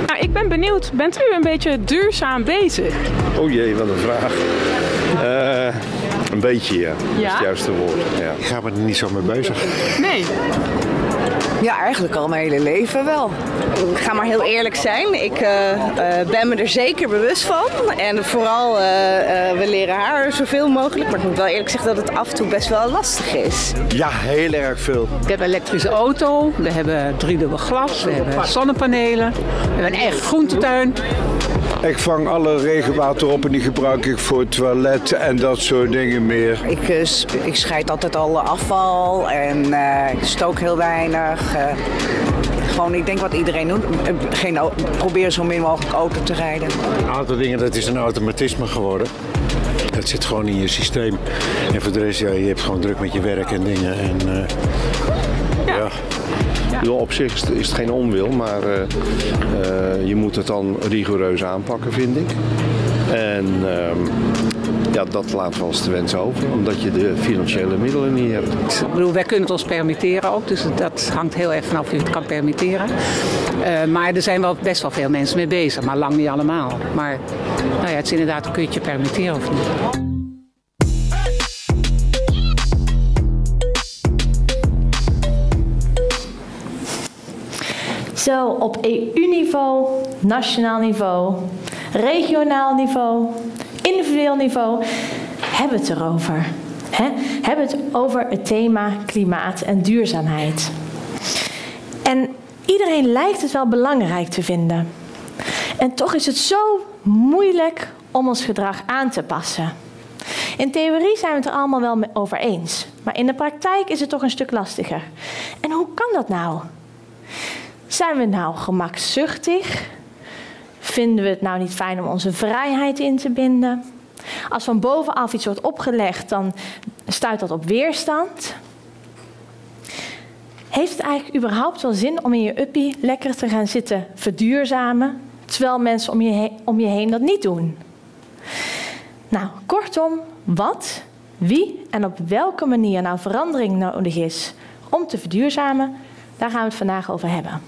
Nou, ik ben benieuwd, bent u een beetje duurzaam bezig? Oh jee, wat een vraag. Een beetje, ja. Dat is het juiste woord. Ja. Ik ga me er niet zo mee bezig. Nee. Ja, eigenlijk al mijn hele leven wel. Ik ga maar heel eerlijk zijn. Ik ben me er zeker bewust van. En vooral, we leren haar zoveel mogelijk. Maar ik moet wel eerlijk zeggen dat het af en toe best wel lastig is. Ja, heel erg veel. Ik heb een elektrische auto, we hebben 3-dubbel glas, we hebben zonnepanelen, we hebben een eigen groentetuin. Ik vang alle regenwater op en die gebruik ik voor het toilet en dat soort dingen meer. Ik scheid altijd alle afval en ik stook heel weinig. Gewoon, ik denk wat iedereen doet. Probeer zo min mogelijk auto te rijden. Een aantal dingen, dat is een automatisme geworden. Dat zit gewoon in je systeem. En voor de rest, ja, je hebt gewoon druk met je werk en dingen. En, ja. Op zich is het geen onwil, maar je moet het dan rigoureus aanpakken, vind ik. En ja, dat laat wel eens te wensen over, omdat je de financiële middelen niet hebt. Ik bedoel, wij kunnen het ons permitteren ook, dus dat hangt heel erg vanaf of je het kan permitteren. Maar er zijn wel best wel veel mensen mee bezig, maar lang niet allemaal. Maar nou ja, het is inderdaad, kun je het je permitteren of niet. Zo op EU-niveau, nationaal niveau, regionaal niveau, individueel niveau hebben we het erover. Hebben we het over het thema klimaat en duurzaamheid. En iedereen lijkt het wel belangrijk te vinden. En toch is het zo moeilijk om ons gedrag aan te passen. In theorie zijn we het er allemaal wel over eens. Maar in de praktijk is het toch een stuk lastiger. En hoe kan dat nou? Zijn we nou gemakzuchtig? Vinden we het nou niet fijn om onze vrijheid in te binden? Als van bovenaf iets wordt opgelegd, dan stuit dat op weerstand. Heeft het eigenlijk überhaupt wel zin om in je uppie lekker te gaan zitten verduurzamen, terwijl mensen om je heen dat niet doen? Nou, kortom, wat, wie en op welke manier nou verandering nodig is om te verduurzamen, daar gaan we het vandaag over hebben.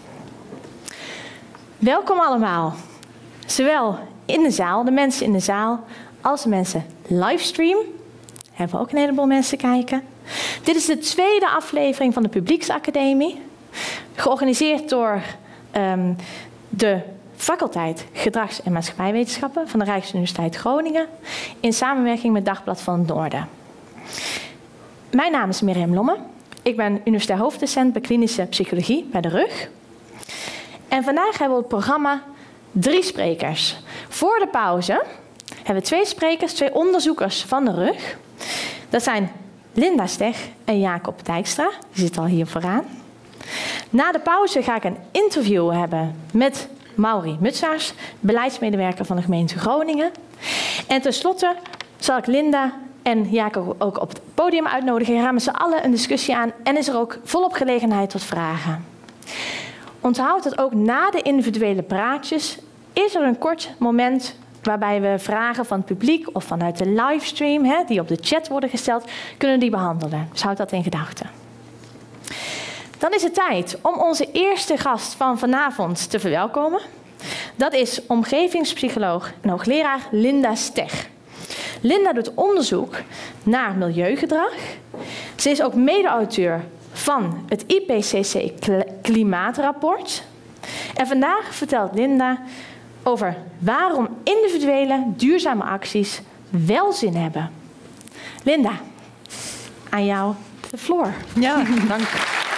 Welkom allemaal. Zowel in de zaal, de mensen in de zaal, als de mensen livestream. Hebben we ook een heleboel mensen kijken. Dit is de tweede aflevering van de Publieksacademie. Georganiseerd door de faculteit Gedrags- en Maatschappijwetenschappen van de Rijksuniversiteit Groningen. In samenwerking met Dagblad van het Noorden. Mijn naam is Mirjam Lomme. Ik ben universitair hoofddocent bij klinische psychologie bij de RUG. En vandaag hebben we het programma 3 sprekers. Voor de pauze hebben we 2 sprekers, 2 onderzoekers van de RUG. Dat zijn Linda Stech en Jacob Dijkstra. Die zitten al hier vooraan. Na de pauze ga ik een interview hebben met Maurie Mutsaars, beleidsmedewerker van de gemeente Groningen. En tenslotte zal ik Linda en Jacob ook op het podium uitnodigen. We gaan met z'n allen een discussie aan en is er ook volop gelegenheid tot vragen. Onthoud dat ook na de individuele praatjes is er een kort moment waarbij we vragen van het publiek of vanuit de livestream, die op de chat worden gesteld, kunnen die behandelen. Dus houd dat in gedachten. Dan is het tijd om onze eerste gast van vanavond te verwelkomen. Dat is omgevingspsycholoog en hoogleraar Linda Stech. Linda doet onderzoek naar milieugedrag. Ze is ook mede-auteur van het IPCC Klimaatrapport. En vandaag vertelt Linda over waarom individuele duurzame acties wel zin hebben. Linda, aan jou de floor. Ja, dank.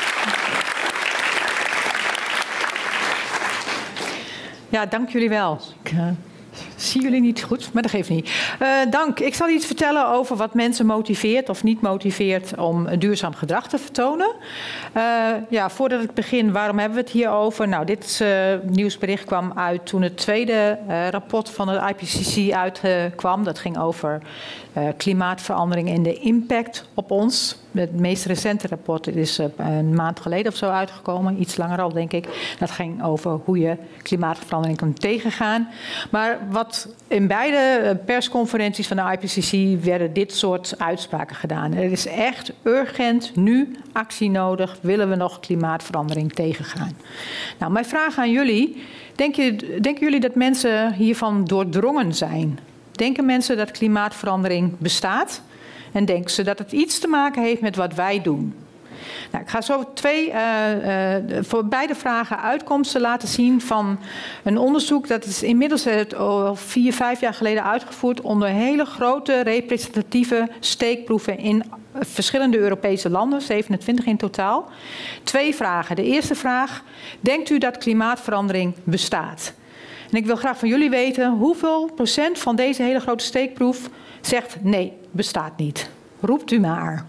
Ja, dank jullie wel. Ik zie jullie niet goed, maar dat geeft niet. Dank. Ik zal iets vertellen over wat mensen motiveert of niet motiveert om duurzaam gedrag te vertonen. Voordat ik begin, waarom hebben we het hier over? Nou, dit nieuwsbericht kwam uit toen het tweede rapport van het IPCC uitkwam. Dat ging over klimaatverandering en de impact op ons. Het meest recente rapport is een maand geleden of zo uitgekomen. Iets langer al, denk ik. Dat ging over hoe je klimaatverandering kan tegengaan. Maar wat dat in beide persconferenties van de IPCC werden dit soort uitspraken gedaan. Er is echt urgent nu actie nodig, willen we nog klimaatverandering tegengaan. Nou, mijn vraag aan jullie, denken jullie dat mensen hiervan doordrongen zijn? Denken mensen dat klimaatverandering bestaat? En denken ze dat het iets te maken heeft met wat wij doen? Nou, ik ga zo voor beide vragen uitkomsten laten zien van een onderzoek. Dat is inmiddels al 4-5 jaar geleden uitgevoerd onder hele grote representatieve steekproeven in verschillende Europese landen, 27 in totaal. 2 vragen. De eerste vraag, denkt u dat klimaatverandering bestaat? En ik wil graag van jullie weten, hoeveel procent van deze hele grote steekproef zegt nee, bestaat niet? Roept u maar.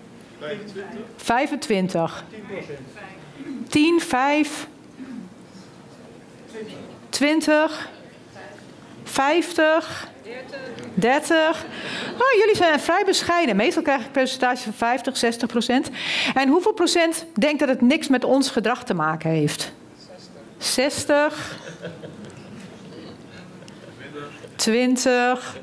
25. 10, 5. 20. 50. 30. Oh, jullie zijn vrij bescheiden. Meestal krijg ik percentages van 50, 60%. En hoeveel procent denkt dat het niks met ons gedrag te maken heeft? 60. 20.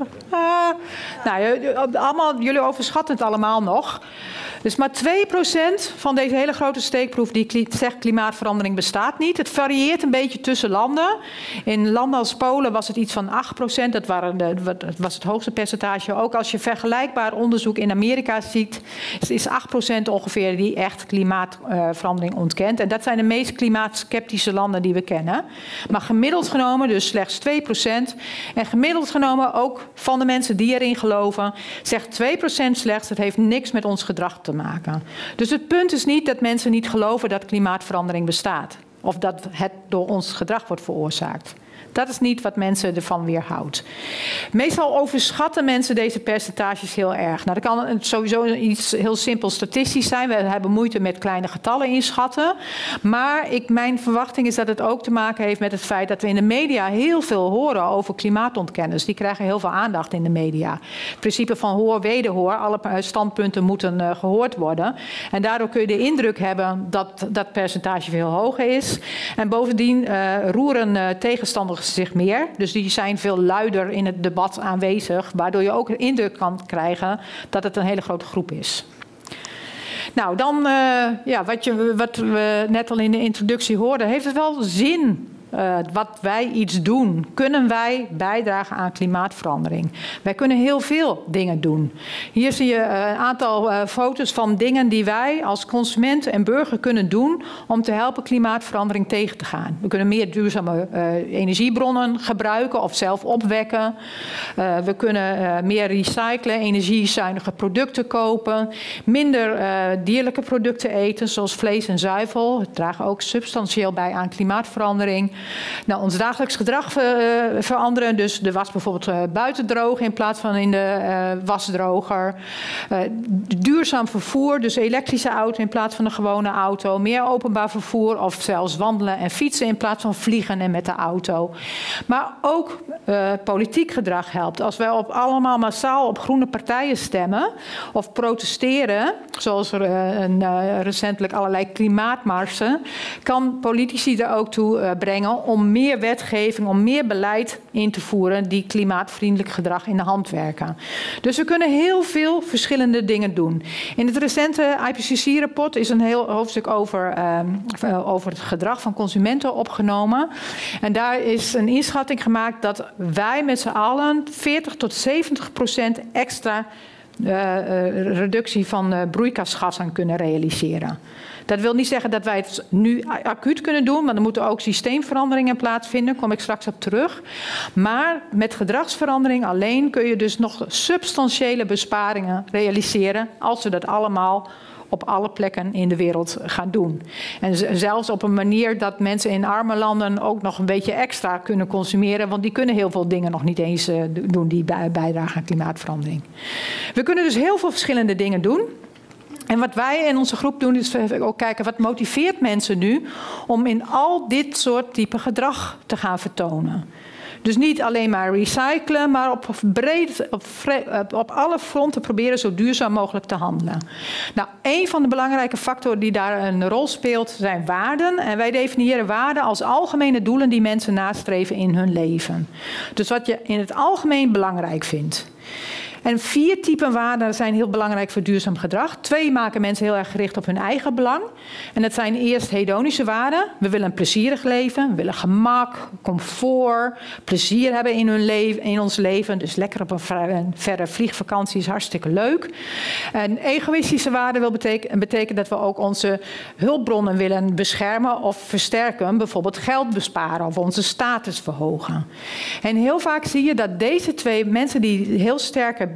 Nou, jullie overschatten het allemaal nog. Dus maar 2% van deze hele grote steekproef die zegt klimaatverandering bestaat niet. Het varieert een beetje tussen landen. In landen als Polen was het iets van 8%. Dat was het hoogste percentage. Ook als je vergelijkbaar onderzoek in Amerika ziet, is 8% ongeveer die echt klimaatverandering ontkent. En dat zijn de meest klimaatskeptische landen die we kennen. Maar gemiddeld genomen dus slechts 2%. En gemiddeld genomen ook van de mensen die erin geloven, zegt 2% slechts, het heeft niks met ons gedrag te maken. Dus het punt is niet dat mensen niet geloven dat klimaatverandering bestaat. Of dat het door ons gedrag wordt veroorzaakt. Dat is niet wat mensen ervan weerhoudt. Meestal overschatten mensen deze percentages heel erg. Nou, dat kan sowieso iets heel simpel statistisch zijn. We hebben moeite met kleine getallen inschatten. Maar mijn verwachting is dat het ook te maken heeft met het feit dat we in de media heel veel horen over klimaatontkenners. Die krijgen heel veel aandacht in de media. Het principe van hoor, wederhoor. Alle standpunten moeten gehoord worden. En daardoor kun je de indruk hebben dat dat percentage veel hoger is. En bovendien roeren tegenstanders zich meer. Dus die zijn veel luider in het debat aanwezig, waardoor je ook de indruk kan krijgen dat het een hele grote groep is. Nou, dan wat we net al in de introductie hoorden, heeft het wel zin wat wij iets doen? Kunnen wij bijdragen aan klimaatverandering? Wij kunnen heel veel dingen doen. Hier zie je een aantal foto's van dingen die wij als consument en burger kunnen doen om te helpen klimaatverandering tegen te gaan. We kunnen meer duurzame energiebronnen gebruiken of zelf opwekken. We kunnen meer recyclen, energiezuinige producten kopen. Minder dierlijke producten eten, zoals vlees en zuivel. Het draagt ook substantieel bij aan klimaatverandering. Nou, ons dagelijks gedrag veranderen. Dus de was bijvoorbeeld buiten drogen in plaats van in de wasdroger. Duurzaam vervoer, dus elektrische auto in plaats van een gewone auto. Meer openbaar vervoer of zelfs wandelen en fietsen in plaats van vliegen en met de auto. Maar ook politiek gedrag helpt. Als wij allemaal massaal op groene partijen stemmen of protesteren, zoals recentelijk allerlei klimaatmarsen, kan politici er ook toe brengen om meer wetgeving, om meer beleid in te voeren die klimaatvriendelijk gedrag in de hand werken. Dus we kunnen heel veel verschillende dingen doen. In het recente IPCC-rapport is een heel hoofdstuk over het gedrag van consumenten opgenomen. En daar is een inschatting gemaakt dat wij met z'n allen 40 tot 70% extra reductie van broeikasgassen kunnen realiseren. Dat wil niet zeggen dat wij het nu acuut kunnen doen, maar er moeten ook systeemveranderingen plaatsvinden, daar kom ik straks op terug. Maar met gedragsverandering alleen kun je dus nog substantiële besparingen realiseren als we dat allemaal op alle plekken in de wereld gaan doen. En zelfs op een manier dat mensen in arme landen ook nog een beetje extra kunnen consumeren, want die kunnen heel veel dingen nog niet eens doen die bijdragen aan klimaatverandering. We kunnen dus heel veel verschillende dingen doen. En wat wij in onze groep doen is ook kijken wat motiveert mensen nu om in al dit soort type gedrag te gaan vertonen. Dus niet alleen maar recyclen, maar op alle fronten proberen zo duurzaam mogelijk te handelen. Nou, een van de belangrijke factoren die daar een rol speelt zijn waarden. En wij definiëren waarden als algemene doelen die mensen nastreven in hun leven. Dus wat je in het algemeen belangrijk vindt. En 4 typen waarden zijn heel belangrijk voor duurzaam gedrag. 2 maken mensen heel erg gericht op hun eigen belang. En dat zijn eerst hedonische waarden. We willen een plezierig leven, we willen gemak, comfort, plezier hebben in ons leven. Dus lekker op een verre vliegvakantie is hartstikke leuk. En egoïstische waarden betekent dat we ook onze hulpbronnen willen beschermen of versterken. Bijvoorbeeld geld besparen of onze status verhogen. En heel vaak zie je dat deze 2 mensen die heel sterke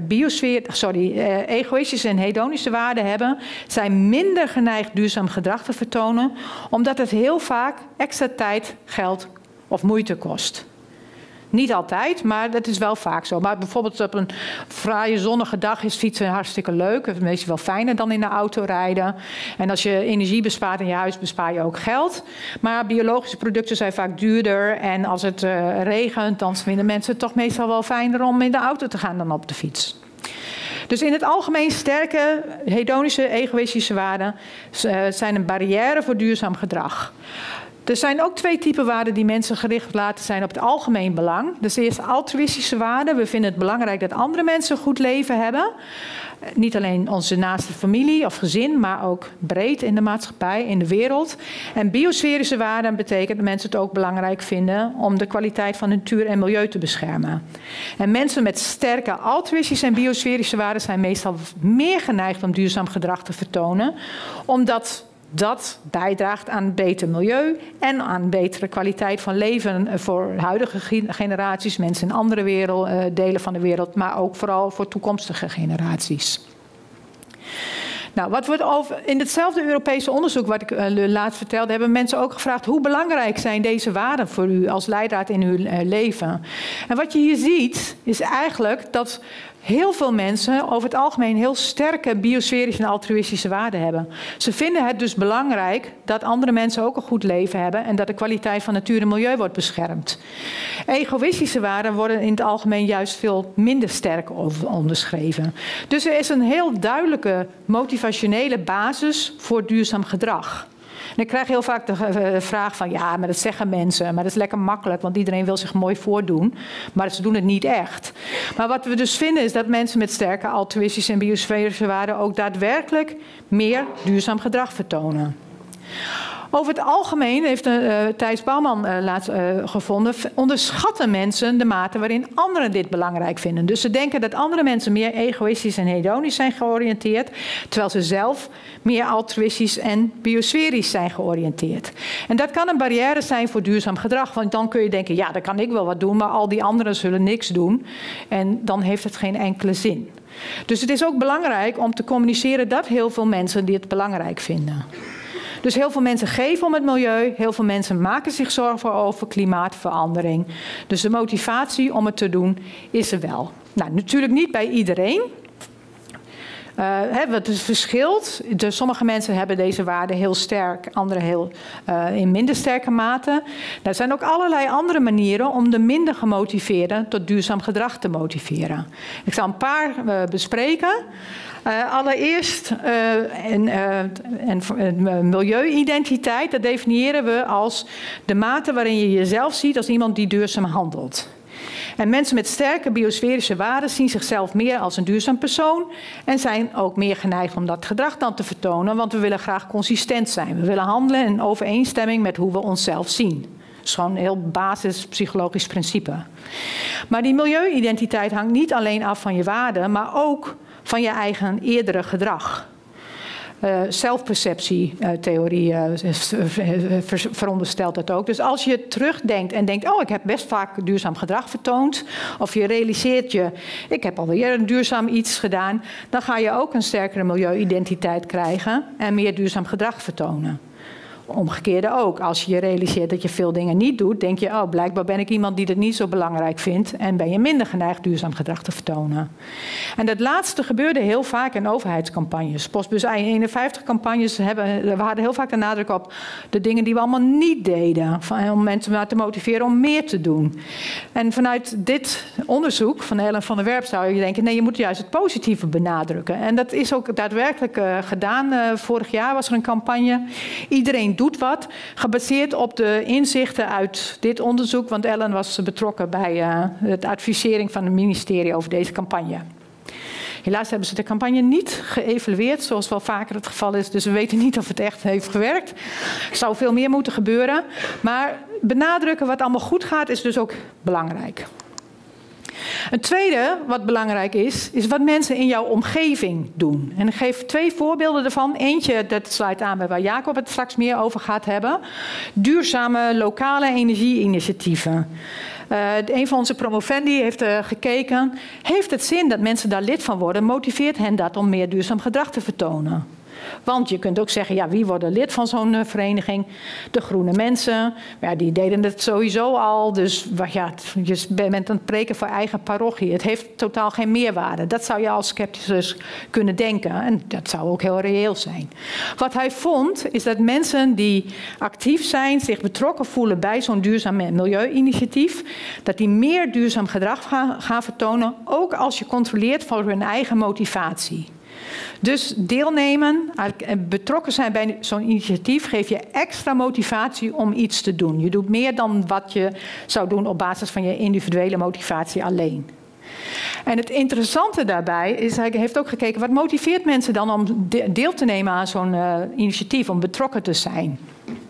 egoïstische en hedonische waarden hebben, zijn minder geneigd duurzaam gedrag te vertonen, omdat het heel vaak extra tijd, geld of moeite kost. Niet altijd, maar dat is wel vaak zo. Maar bijvoorbeeld op een fraaie zonnige dag is fietsen hartstikke leuk. Het is meestal wel fijner dan in de auto rijden. En als je energie bespaart in je huis, bespaar je ook geld. Maar biologische producten zijn vaak duurder. En als het regent, dan vinden mensen het toch meestal wel fijner om in de auto te gaan dan op de fiets. Dus in het algemeen sterke hedonische, egoïstische waarden zijn een barrière voor duurzaam gedrag. Er zijn ook 2 typen waarden die mensen gericht laten zijn op het algemeen belang. Dus eerst altruïstische waarden. We vinden het belangrijk dat andere mensen een goed leven hebben. Niet alleen onze naaste familie of gezin, maar ook breed in de maatschappij, in de wereld. En biosferische waarden betekent dat mensen het ook belangrijk vinden om de kwaliteit van natuur en milieu te beschermen. En mensen met sterke altruïstische en biosferische waarden zijn meestal meer geneigd om duurzaam gedrag te vertonen, omdat dat bijdraagt aan een beter milieu en aan een betere kwaliteit van leven voor huidige generaties, mensen in andere delen van de wereld, maar ook vooral voor toekomstige generaties. Nou, wat wordt in hetzelfde Europese onderzoek wat ik laatst vertelde, hebben mensen ook gevraagd hoe belangrijk zijn deze waarden voor u als leidraad in uw leven. En wat je hier ziet is eigenlijk dat heel veel mensen over het algemeen heel sterke biosferische en altruïstische waarden hebben. Ze vinden het dus belangrijk dat andere mensen ook een goed leven hebben en dat de kwaliteit van natuur en milieu wordt beschermd. Egoïstische waarden worden in het algemeen juist veel minder sterk onderschreven. Dus er is een heel duidelijke motivationele basis voor duurzaam gedrag. En ik krijg heel vaak de vraag van ja, maar dat zeggen mensen, maar dat is lekker makkelijk, want iedereen wil zich mooi voordoen, maar ze doen het niet echt. Maar wat we dus vinden is dat mensen met sterke altruïstische en biosferische waarden ook daadwerkelijk meer duurzaam gedrag vertonen. Over het algemeen heeft Thijs Bouwman laatst gevonden, onderschatten mensen de mate waarin anderen dit belangrijk vinden. Dus ze denken dat andere mensen meer egoïstisch en hedonisch zijn georiënteerd, terwijl ze zelf meer altruïstisch en biosferisch zijn georiënteerd. En dat kan een barrière zijn voor duurzaam gedrag, want dan kun je denken, ja, dan kan ik wel wat doen, maar al die anderen zullen niks doen. En dan heeft het geen enkele zin. Dus het is ook belangrijk om te communiceren dat heel veel mensen dit belangrijk vinden. Dus heel veel mensen geven om het milieu, heel veel mensen maken zich zorgen over klimaatverandering. Dus de motivatie om het te doen is er wel. Nou, natuurlijk niet bij iedereen. Het verschilt. Dus sommige mensen hebben deze waarden heel sterk, anderen in minder sterke mate. Er zijn ook allerlei andere manieren om de minder gemotiveerden tot duurzaam gedrag te motiveren. Ik zal een paar bespreken. Allereerst milieuidentiteit, dat definiëren we als de mate waarin je jezelf ziet als iemand die duurzaam handelt. En mensen met sterke biosferische waarden zien zichzelf meer als een duurzaam persoon en zijn ook meer geneigd om dat gedrag dan te vertonen, want we willen graag consistent zijn. We willen handelen in overeenstemming met hoe we onszelf zien. Dat is gewoon een heel basis psychologisch principe. Maar die milieuidentiteit hangt niet alleen af van je waarden, maar ook van je eigen eerdere gedrag. Zelfperceptietheorie veronderstelt dat ook. Dus als je terugdenkt en denkt, oh, ik heb best vaak duurzaam gedrag vertoond, of je realiseert je, ik heb alweer een duurzaam iets gedaan, dan ga je ook een sterkere milieuidentiteit krijgen en meer duurzaam gedrag vertonen. omgekeerde ook. Als je je realiseert dat je veel dingen niet doet, denk je, oh, blijkbaar ben ik iemand die het niet zo belangrijk vindt en ben je minder geneigd duurzaam gedrag te vertonen. En dat laatste gebeurde heel vaak in overheidscampagnes. Postbus 51 campagnes we hadden heel vaak de nadruk op de dingen die we allemaal niet deden, om mensen te motiveren om meer te doen. En vanuit dit onderzoek van Ellen van der Werf zou je denken, nee, je moet juist het positieve benadrukken. En dat is ook daadwerkelijk gedaan. Vorig jaar was er een campagne. Iedereen doet wat, gebaseerd op de inzichten uit dit onderzoek, want Ellen was betrokken bij het advisering van het ministerie over deze campagne. Helaas hebben ze de campagne niet geëvalueerd, zoals wel vaker het geval is, dus we weten niet of het echt heeft gewerkt. Er zou veel meer moeten gebeuren, maar benadrukken wat allemaal goed gaat is dus ook belangrijk. Een tweede wat belangrijk is wat mensen in jouw omgeving doen. En ik geef 2 voorbeelden ervan. Eentje, dat sluit aan bij waar Jacob het straks meer over gaat hebben. Duurzame lokale energieinitiatieven. Een van onze promovendi heeft gekeken. Heeft het zin dat mensen daar lid van worden? Motiveert hen dat om meer duurzaam gedrag te vertonen? Want je kunt ook zeggen, ja, wie wordt lid van zo'n vereniging? De groene mensen, ja, die deden het sowieso al. Dus ja, je bent aan het preken voor eigen parochie. Het heeft totaal geen meerwaarde. Dat zou je als scepticus kunnen denken. En dat zou ook heel reëel zijn. Wat hij vond, is dat mensen die actief zijn, zich betrokken voelen bij zo'n duurzaam milieu-initiatief, dat die meer duurzaam gedrag gaan vertonen, ook als je controleert voor hun eigen motivatie. Dus deelnemen, betrokken zijn bij zo'n initiatief geeft je extra motivatie om iets te doen. Je doet meer dan wat je zou doen op basis van je individuele motivatie alleen. En het interessante daarbij is, hij heeft ook gekeken, wat motiveert mensen dan om deel te nemen aan zo'n initiatief, om betrokken te zijn?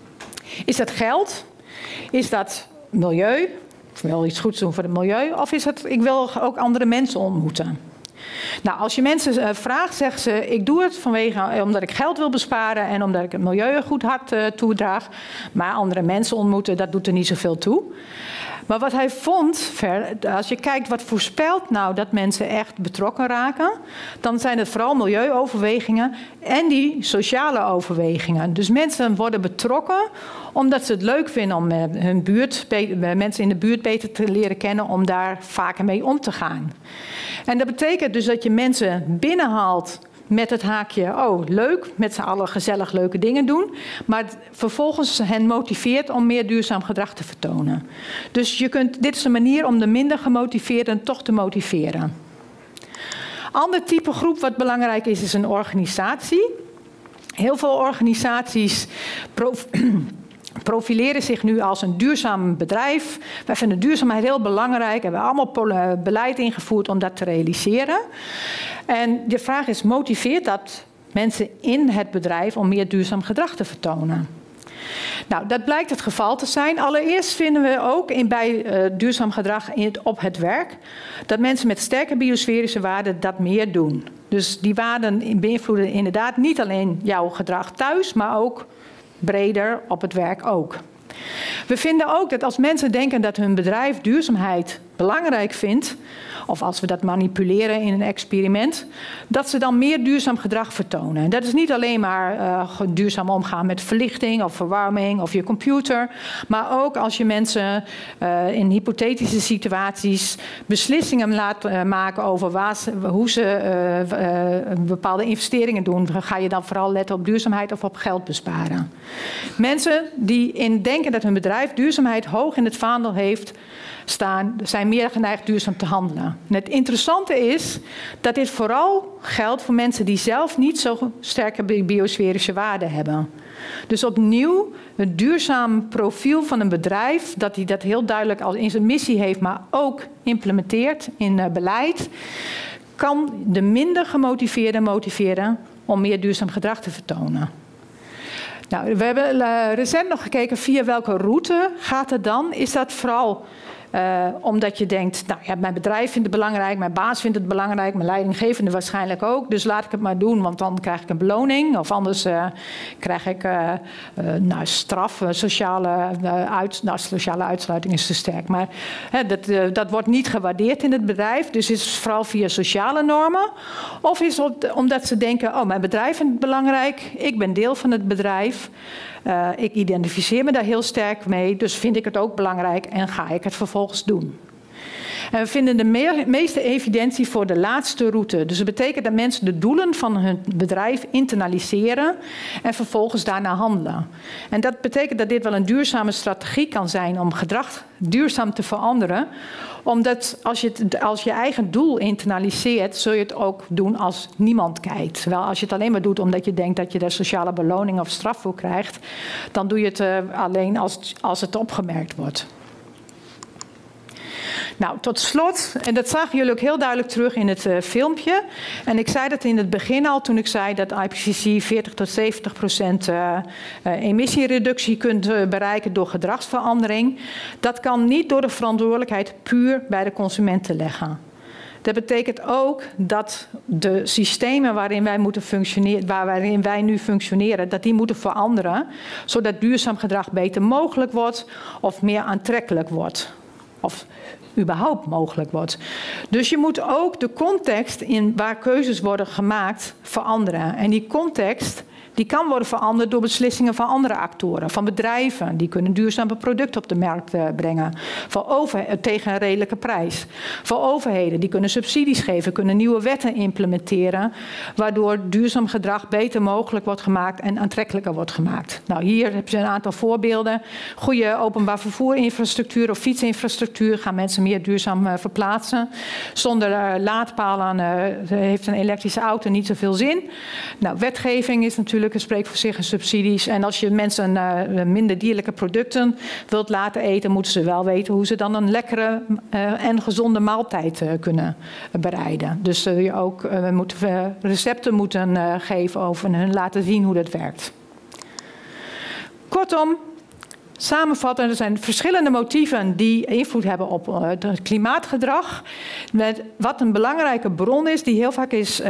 Is dat geld? Is dat milieu? Ik wil iets goeds doen voor het milieu? Of is het, ik wil ook andere mensen ontmoeten? Nou, als je mensen vraagt, zeggen ze, ik doe het omdat ik geld wil besparen en omdat ik het milieu een goed hart toedraag. Maar andere mensen ontmoeten, dat doet er niet zoveel toe. Maar wat hij vond, als je kijkt wat voorspelt nou dat mensen echt betrokken raken, dan zijn het vooral milieuoverwegingen en die sociale overwegingen. Dus mensen worden betrokken omdat ze het leuk vinden om hun mensen in de buurt beter te leren kennen, om daar vaker mee om te gaan. En dat betekent dus dat je mensen binnenhaalt met het haakje, oh leuk, met z'n allen gezellig leuke dingen doen, maar vervolgens hen motiveert om meer duurzaam gedrag te vertonen. Dus dit is een manier om de minder gemotiveerden toch te motiveren. Ander type groep wat belangrijk is een organisatie. Heel veel organisaties profileren zich nu als een duurzaam bedrijf. Wij vinden duurzaamheid heel belangrijk en we hebben allemaal beleid ingevoerd om dat te realiseren. En de vraag is, motiveert dat mensen in het bedrijf om meer duurzaam gedrag te vertonen? Nou, dat blijkt het geval te zijn. Allereerst vinden we ook bij duurzaam gedrag op het werk dat mensen met sterke biosferische waarden dat meer doen. Dus die waarden beïnvloeden inderdaad niet alleen jouw gedrag thuis, maar ook breder op het werk ook. We vinden ook dat als mensen denken dat hun bedrijf duurzaamheid belangrijk vindt, of als we dat manipuleren in een experiment, dat ze dan meer duurzaam gedrag vertonen. En dat is niet alleen maar duurzaam omgaan met verlichting of verwarming of je computer, maar ook als je mensen in hypothetische situaties beslissingen laat maken over hoe ze bepaalde investeringen doen. Ga je dan vooral letten op duurzaamheid of op geld besparen? Mensen die denken dat hun bedrijf duurzaamheid hoog in het vaandel heeft staan, zijn meer geneigd duurzaam te handelen. En het interessante is dat dit vooral geldt voor mensen die zelf niet zo sterke biosferische waarden hebben. Dus opnieuw, het duurzaam profiel van een bedrijf, dat hij dat heel duidelijk al in zijn missie heeft, maar ook implementeert in beleid, kan de minder gemotiveerden motiveren om meer duurzaam gedrag te vertonen. Nou, we hebben recent nog gekeken via welke route gaat het dan. Is dat vooral Omdat je denkt, nou ja, mijn bedrijf vindt het belangrijk, mijn baas vindt het belangrijk, mijn leidinggevende waarschijnlijk ook. Dus laat ik het maar doen, want dan krijg ik een beloning. Of anders krijg ik straf, sociale uitsluiting is te sterk. Maar dat wordt niet gewaardeerd in het bedrijf. Dus is het vooral via sociale normen. Of is het omdat ze denken, oh, mijn bedrijf vindt het belangrijk, ik ben deel van het bedrijf. Ik identificeer me daar heel sterk mee, dus vind ik het ook belangrijk en ga ik het vervolgens doen. En we vinden de meeste evidentie voor de laatste route. Dus dat betekent dat mensen de doelen van hun bedrijf internaliseren en vervolgens daarna handelen. En dat betekent dat dit wel een duurzame strategie kan zijn om gedrag duurzaam te veranderen. Omdat als je eigen doel internaliseert, zul je het ook doen als niemand kijkt. Terwijl als je het alleen maar doet omdat je denkt dat je daar sociale beloning of straf voor krijgt, dan doe je het alleen als het opgemerkt wordt. Nou, tot slot, en dat zagen jullie ook heel duidelijk terug in het filmpje. En ik zei dat in het begin al, toen ik zei dat IPCC 40 tot 70% emissiereductie kunt bereiken door gedragsverandering. Dat kan niet door de verantwoordelijkheid puur bij de consumenten leggen. Dat betekent ook dat de systemen waarin wij nu functioneren, dat die moeten veranderen, zodat duurzaam gedrag beter mogelijk wordt of meer aantrekkelijk wordt. Of überhaupt mogelijk wordt. Dus je moet ook de context in waar keuzes worden gemaakt veranderen. En die context die kan worden veranderd door beslissingen van andere actoren, van bedrijven. Die kunnen duurzame producten op de markt brengen tegen een redelijke prijs. Voor overheden, die kunnen subsidies geven, kunnen nieuwe wetten implementeren, waardoor duurzaam gedrag beter mogelijk wordt gemaakt en aantrekkelijker wordt gemaakt. Nou, hier heb je een aantal voorbeelden. Goede openbaar vervoerinfrastructuur of fietsinfrastructuur gaan mensen meer duurzaam verplaatsen. Zonder laadpalen heeft een elektrische auto niet zoveel zin. Nou, wetgeving is natuurlijk spreekt voor zich en subsidies. En als je mensen minder dierlijke producten wilt laten eten, moeten ze wel weten hoe ze dan een lekkere en gezonde maaltijd kunnen bereiden. Dus je ook recepten moeten geven over en hun laten zien hoe dat werkt. Kortom, samenvatten, er zijn verschillende motieven die invloed hebben op het klimaatgedrag. Wat een belangrijke bron is, die heel vaak is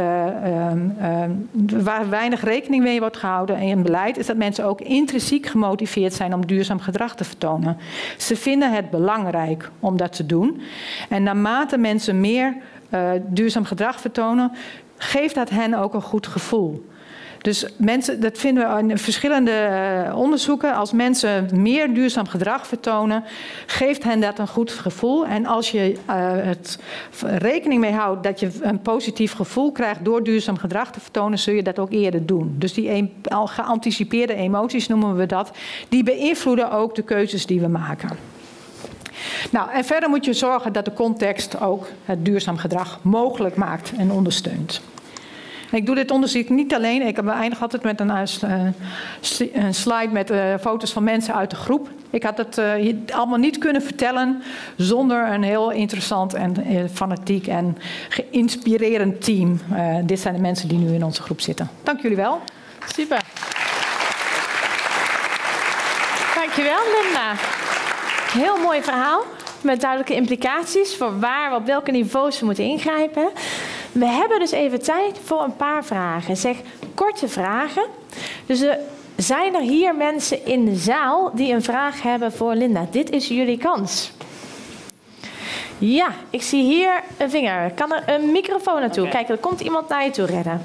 waar weinig rekening mee wordt gehouden in het beleid, is dat mensen ook intrinsiek gemotiveerd zijn om duurzaam gedrag te vertonen. Ze vinden het belangrijk om dat te doen. En naarmate mensen meer duurzaam gedrag vertonen, geeft dat hen ook een goed gevoel. Dus mensen, dat vinden we in verschillende onderzoeken. Als mensen meer duurzaam gedrag vertonen, geeft hen dat een goed gevoel. En als je het rekening mee houdt dat je een positief gevoel krijgt door duurzaam gedrag te vertonen, zul je dat ook eerder doen. Dus die al geanticipeerde emoties noemen we dat. Die beïnvloeden ook de keuzes die we maken. Nou, en verder moet je zorgen dat de context ook het duurzaam gedrag mogelijk maakt en ondersteunt. Ik doe dit onderzoek niet alleen. Ik eindig altijd met een slide met foto's van mensen uit de groep. Ik had het allemaal niet kunnen vertellen zonder een heel interessant en fanatiek en geïnspirerend team. Dit zijn de mensen die nu in onze groep zitten. Dank jullie wel. Super. Dankjewel, Linda. Heel mooi verhaal met duidelijke implicaties voor waar we op welke niveaus we moeten ingrijpen. We hebben dus even tijd voor een paar vragen. Zeg, korte vragen. Dus zijn er hier mensen in de zaal die een vraag hebben voor Linda? Dit is jullie kans. Ja, ik zie hier een vinger. Kan er een microfoon naartoe? Okay. Kijk, er komt iemand naar je toe rennen.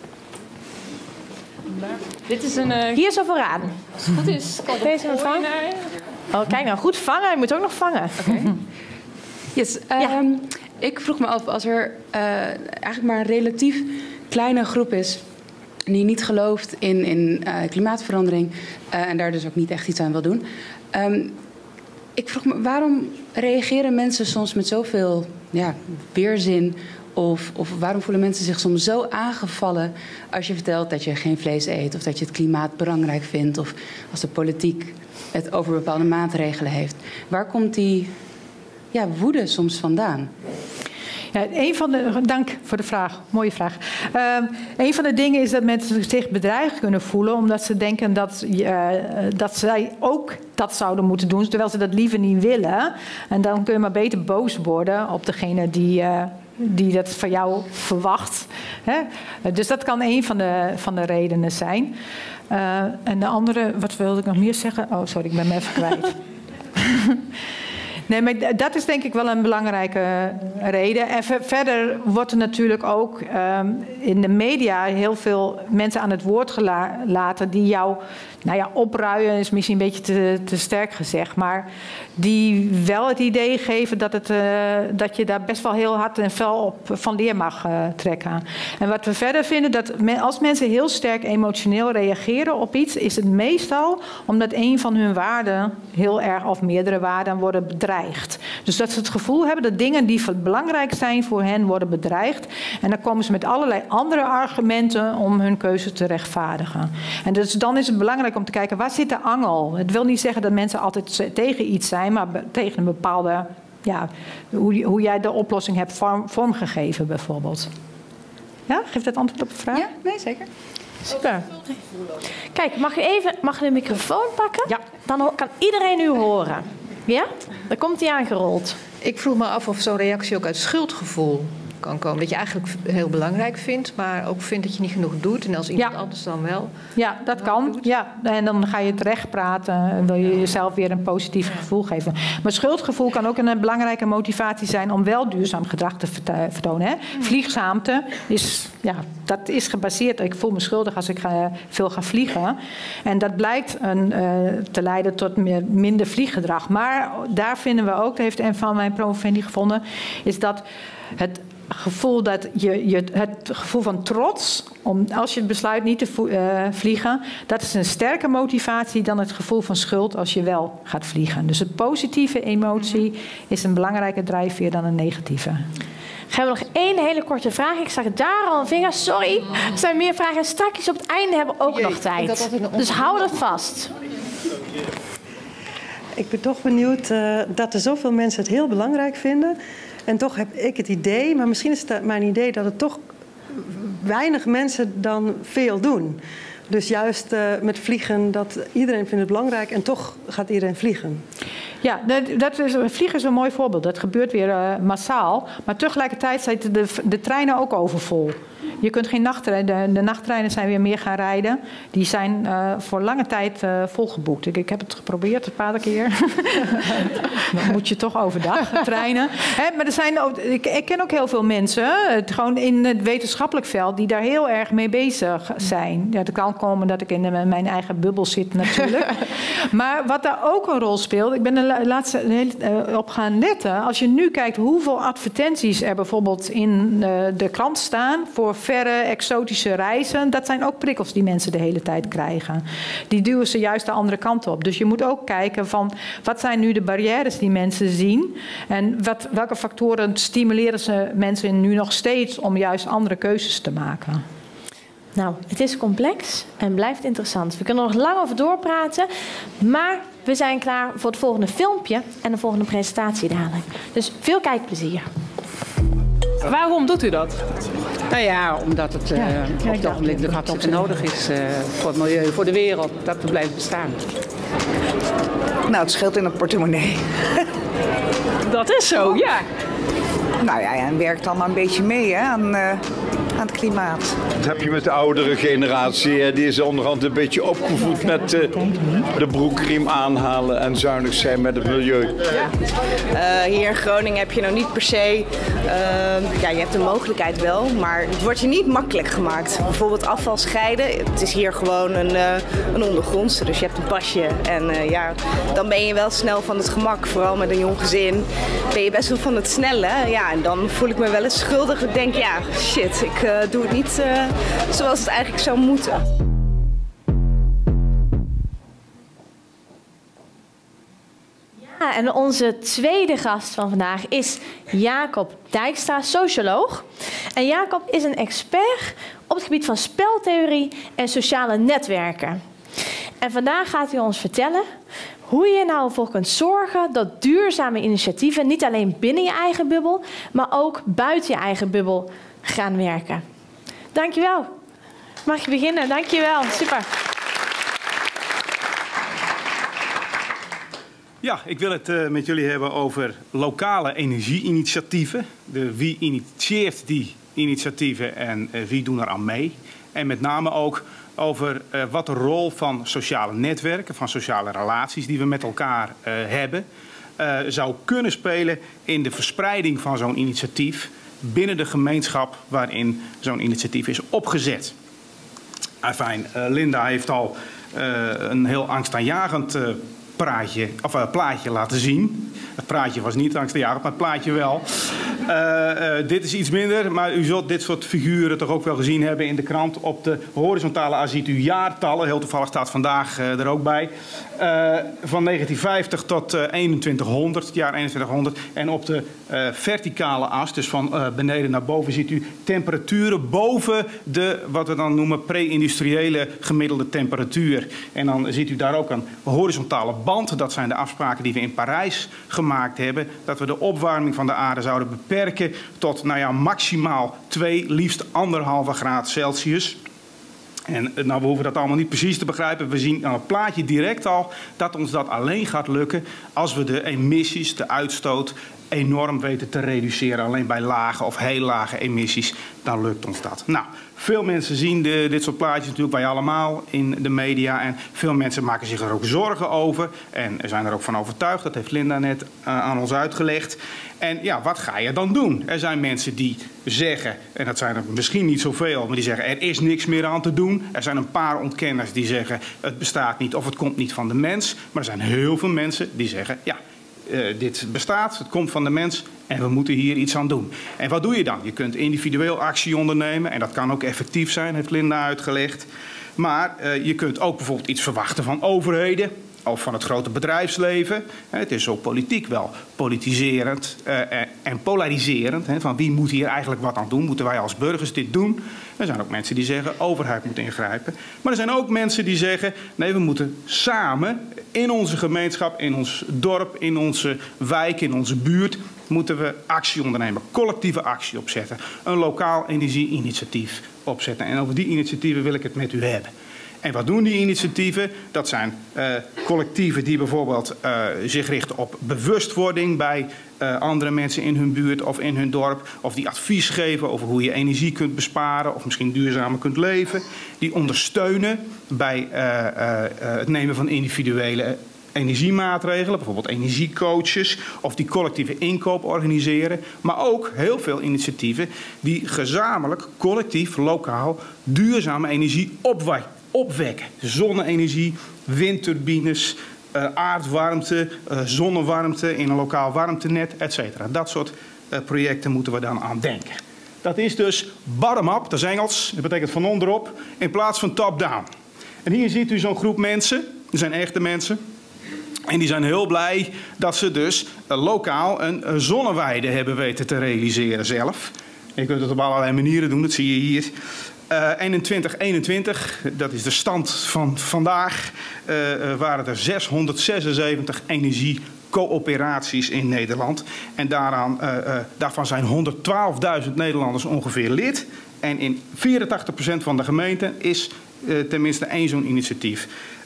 Dit is een... Hier zo vooraan. Als het goed is, deze mevrouw. Oh, kijk nou, goed vangen. Je moet ook nog vangen. Okay. Yes. Ik vroeg me af, als er eigenlijk maar een relatief kleine groep is die niet gelooft in klimaatverandering en daar dus ook niet echt iets aan wil doen. Ik vroeg me, waarom reageren mensen soms met zoveel weerzin? Of waarom voelen mensen zich soms zo aangevallen als je vertelt dat je geen vlees eet, of dat je het klimaat belangrijk vindt, of als de politiek het over bepaalde maatregelen heeft? Waar komt die woede soms vandaan? Ja, dank voor de vraag. Mooie vraag. Een van de dingen is dat mensen zich bedreigd kunnen voelen, omdat ze denken dat zij ook dat zouden moeten doen, terwijl ze dat liever niet willen. En dan kun je maar beter boos worden op degene die dat van jou verwacht. Hè? Dus dat kan een van de redenen zijn. En de andere, wat wilde ik nog meer zeggen? Oh, sorry, ik ben me even kwijt. Nee, maar dat is denk ik wel een belangrijke reden. En verder wordt er natuurlijk ook in de media heel veel mensen aan het woord gelaten die jou, opruien is misschien een beetje te sterk gezegd, maar die wel het idee geven dat je daar best wel heel hard en fel van leer mag trekken. En wat we verder vinden, dat als mensen heel sterk emotioneel reageren op iets, is het meestal omdat een van hun waarden heel erg, of meerdere waarden, worden bedreigd. Dus dat ze het gevoel hebben dat dingen die belangrijk zijn voor hen worden bedreigd. En dan komen ze met allerlei andere argumenten om hun keuze te rechtvaardigen. En dus dan is het belangrijk om te kijken, waar zit de angel? Het wil niet zeggen dat mensen altijd tegen iets zijn, maar tegen een bepaalde, hoe jij de oplossing hebt vormgegeven bijvoorbeeld. Ja, geeft dat antwoord op de vraag? Ja, nee, zeker. Super. Kijk, mag je de microfoon pakken? Ja. Dan kan iedereen u horen. Ja? Dan komt hij aangerold. Ik vroeg me af of zo'n reactie ook uit schuldgevoel kan komen. Dat je eigenlijk heel belangrijk vindt, maar ook vindt dat je niet genoeg doet. En als iemand anders dan wel. Ja, dat kan. Ja. En dan ga je terecht praten en wil je jezelf weer een positief gevoel geven. Maar schuldgevoel kan ook een belangrijke motivatie zijn om wel duurzaam gedrag te vertonen. Hè? Vliegschaamte dat is gebaseerd. Ik voel me schuldig als ik veel ga vliegen. En dat blijkt te leiden tot minder vlieggedrag. Maar daar vinden we ook, dat heeft een van mijn promovendi gevonden, is dat het gevoel het gevoel van trots, als je het besluit niet te vliegen, dat is een sterke motivatie dan het gevoel van schuld als je wel gaat vliegen. Dus een positieve emotie is een belangrijke drijfveer dan een negatieve. Gaan we nog één hele korte vraag. Ik zag daar al een vinger. Sorry, er zijn meer vragen. Straks op het einde hebben we ook nog tijd. Dus hou dat vast. Ik ben toch benieuwd dat er zoveel mensen het heel belangrijk vinden. En toch heb ik het idee, maar misschien is het mijn idee, dat het toch weinig mensen dan veel doen. Dus juist met vliegen, dat iedereen vindt het belangrijk en toch gaat iedereen vliegen. Ja, vliegen is een mooi voorbeeld. Dat gebeurt weer massaal. Maar tegelijkertijd zijn de treinen ook overvol. Je kunt geen nachttreinen. De nachttreinen zijn weer meer gaan rijden. Die zijn voor lange tijd volgeboekt. Ik heb het geprobeerd een paar keer. Dan moet je toch overdag treinen. Maar er zijn ook, ik ken ook heel veel mensen, gewoon in het wetenschappelijk veld, die daar heel erg mee bezig zijn. Ja, het kan komen dat ik in mijn eigen bubbel zit natuurlijk. Maar wat daar ook een rol speelt, ik ben er laatst op gaan letten. Als je nu kijkt hoeveel advertenties er bijvoorbeeld in de krant staan voor verre exotische reizen, dat zijn ook prikkels die mensen de hele tijd krijgen. Die duwen ze juist de andere kant op. Dus je moet ook kijken van wat zijn nu de barrières die mensen zien en welke factoren stimuleren ze mensen nu nog steeds om juist andere keuzes te maken. Nou, het is complex en blijft interessant. We kunnen er nog lang over doorpraten, maar we zijn klaar voor het volgende filmpje en de volgende presentatie dadelijk. Dus veel kijkplezier. Waarom doet u dat? Nou ja, omdat het op het ogenblik de hartstikke nodig is voor het milieu, voor de wereld, dat we blijven bestaan. Nou, het scheelt in het portemonnee. Dat is zo, ja. Nou ja, en werkt allemaal een beetje mee hè, aan het klimaat. Dat heb je met de oudere generatie. Die is onderhand een beetje opgevoed met de broekriem aanhalen en zuinig zijn met het milieu. Hier in Groningen heb je nou niet per se, je hebt de mogelijkheid wel, maar het wordt je niet makkelijk gemaakt. Bijvoorbeeld afval scheiden, het is hier gewoon een ondergrondse, dus je hebt een pasje. En dan ben je wel snel van het gemak, vooral met een jong gezin. Ben je best wel van het snelle. Ja, en dan voel ik me wel eens schuldig. Ik denk, ja, shit, ik doe het niet zoals het eigenlijk zou moeten. Ja, en onze tweede gast van vandaag is Jacob Dijkstra, socioloog. En Jacob is een expert op het gebied van speltheorie en sociale netwerken. En vandaag gaat hij ons vertellen hoe je nou voor kunt zorgen dat duurzame initiatieven niet alleen binnen je eigen bubbel, maar ook buiten je eigen bubbel gaan werken. Dankjewel. Mag je beginnen? Dankjewel. Super. Ja, ik wil het met jullie hebben over lokale energie-initiatieven. Wie initieert die initiatieven en wie doen er aan mee? En met name ook over wat de rol van sociale netwerken, van sociale relaties die we met elkaar hebben, zou kunnen spelen in de verspreiding van zo'n initiatief binnen de gemeenschap waarin zo'n initiatief is opgezet. Enfin, Linda heeft al een heel angstaanjagend plaatje laten zien. Het praatje was niet angstaanjagend, maar het plaatje wel. Dit is iets minder, maar u zult dit soort figuren toch ook wel gezien hebben in de krant. Op de horizontale as ziet u jaartallen, heel toevallig staat vandaag er ook bij. Van 1950 tot 2100, het jaar 2100. En op de verticale as, dus van beneden naar boven, ziet u temperaturen boven de, wat we dan noemen, pre-industriële gemiddelde temperatuur. En dan ziet u daar ook een horizontale band. Dat zijn de afspraken die we in Parijs gemaakt hebben. Dat we de opwarming van de aarde zouden beperken tot maximaal 2, liefst 1,5 graad Celsius. En we hoeven dat allemaal niet precies te begrijpen. We zien aan het plaatje direct al dat ons dat alleen gaat lukken als we de emissies, de uitstoot, enorm weten te reduceren. Alleen bij lage of heel lage emissies, dan lukt ons dat. Nou, veel mensen zien dit soort plaatjes natuurlijk, wij allemaal in de media. En veel mensen maken zich er ook zorgen over. En zijn er ook van overtuigd, dat heeft Linda net aan ons uitgelegd. En ja, wat ga je dan doen? Er zijn mensen die zeggen, en dat zijn er misschien niet zoveel, maar die zeggen er is niks meer aan te doen. Er zijn een paar ontkenners die zeggen het bestaat niet of het komt niet van de mens. Maar er zijn heel veel mensen die zeggen ja, dit bestaat, het komt van de mens en we moeten hier iets aan doen. En wat doe je dan? Je kunt individueel actie ondernemen en dat kan ook effectief zijn, heeft Linda uitgelegd. Maar je kunt ook bijvoorbeeld iets verwachten van overheden of van het grote bedrijfsleven. Het is ook politiek wel politiserend en polariserend. Van wie moet hier eigenlijk wat aan doen? Moeten wij als burgers dit doen? Er zijn ook mensen die zeggen overheid moet ingrijpen. Maar er zijn ook mensen die zeggen nee, we moeten samen in onze gemeenschap, in ons dorp, in onze wijk, in onze buurt moeten we actie ondernemen, collectieve actie opzetten. Een lokaal energie-initiatief opzetten. En over die initiatieven wil ik het met u hebben. En wat doen die initiatieven? Dat zijn collectieven die bijvoorbeeld zich richten op bewustwording bij andere mensen in hun buurt of in hun dorp. Of die advies geven over hoe je energie kunt besparen of misschien duurzamer kunt leven. Die ondersteunen bij het nemen van individuele energiemaatregelen, bijvoorbeeld energiecoaches, of die collectieve inkoop organiseren. Maar ook heel veel initiatieven die gezamenlijk, collectief, lokaal duurzame energie opwekken. Zonne-energie, windturbines, aardwarmte, zonnewarmte in een lokaal warmtenet, etc. Dat soort projecten moeten we dan aan denken. Dat is dus bottom-up, dat is Engels, dat betekent van onderop, in plaats van top-down. En hier ziet u zo'n groep mensen, dat zijn echte mensen. En die zijn heel blij dat ze dus lokaal een zonneweide hebben weten te realiseren zelf. Je kunt het op allerlei manieren doen, dat zie je hier. En in 2021, dat is de stand van vandaag, waren er 676 energiecoöperaties in Nederland. En daarvan zijn 112.000 Nederlanders ongeveer lid. En in 84% van de gemeenten is tenminste één zo'n initiatief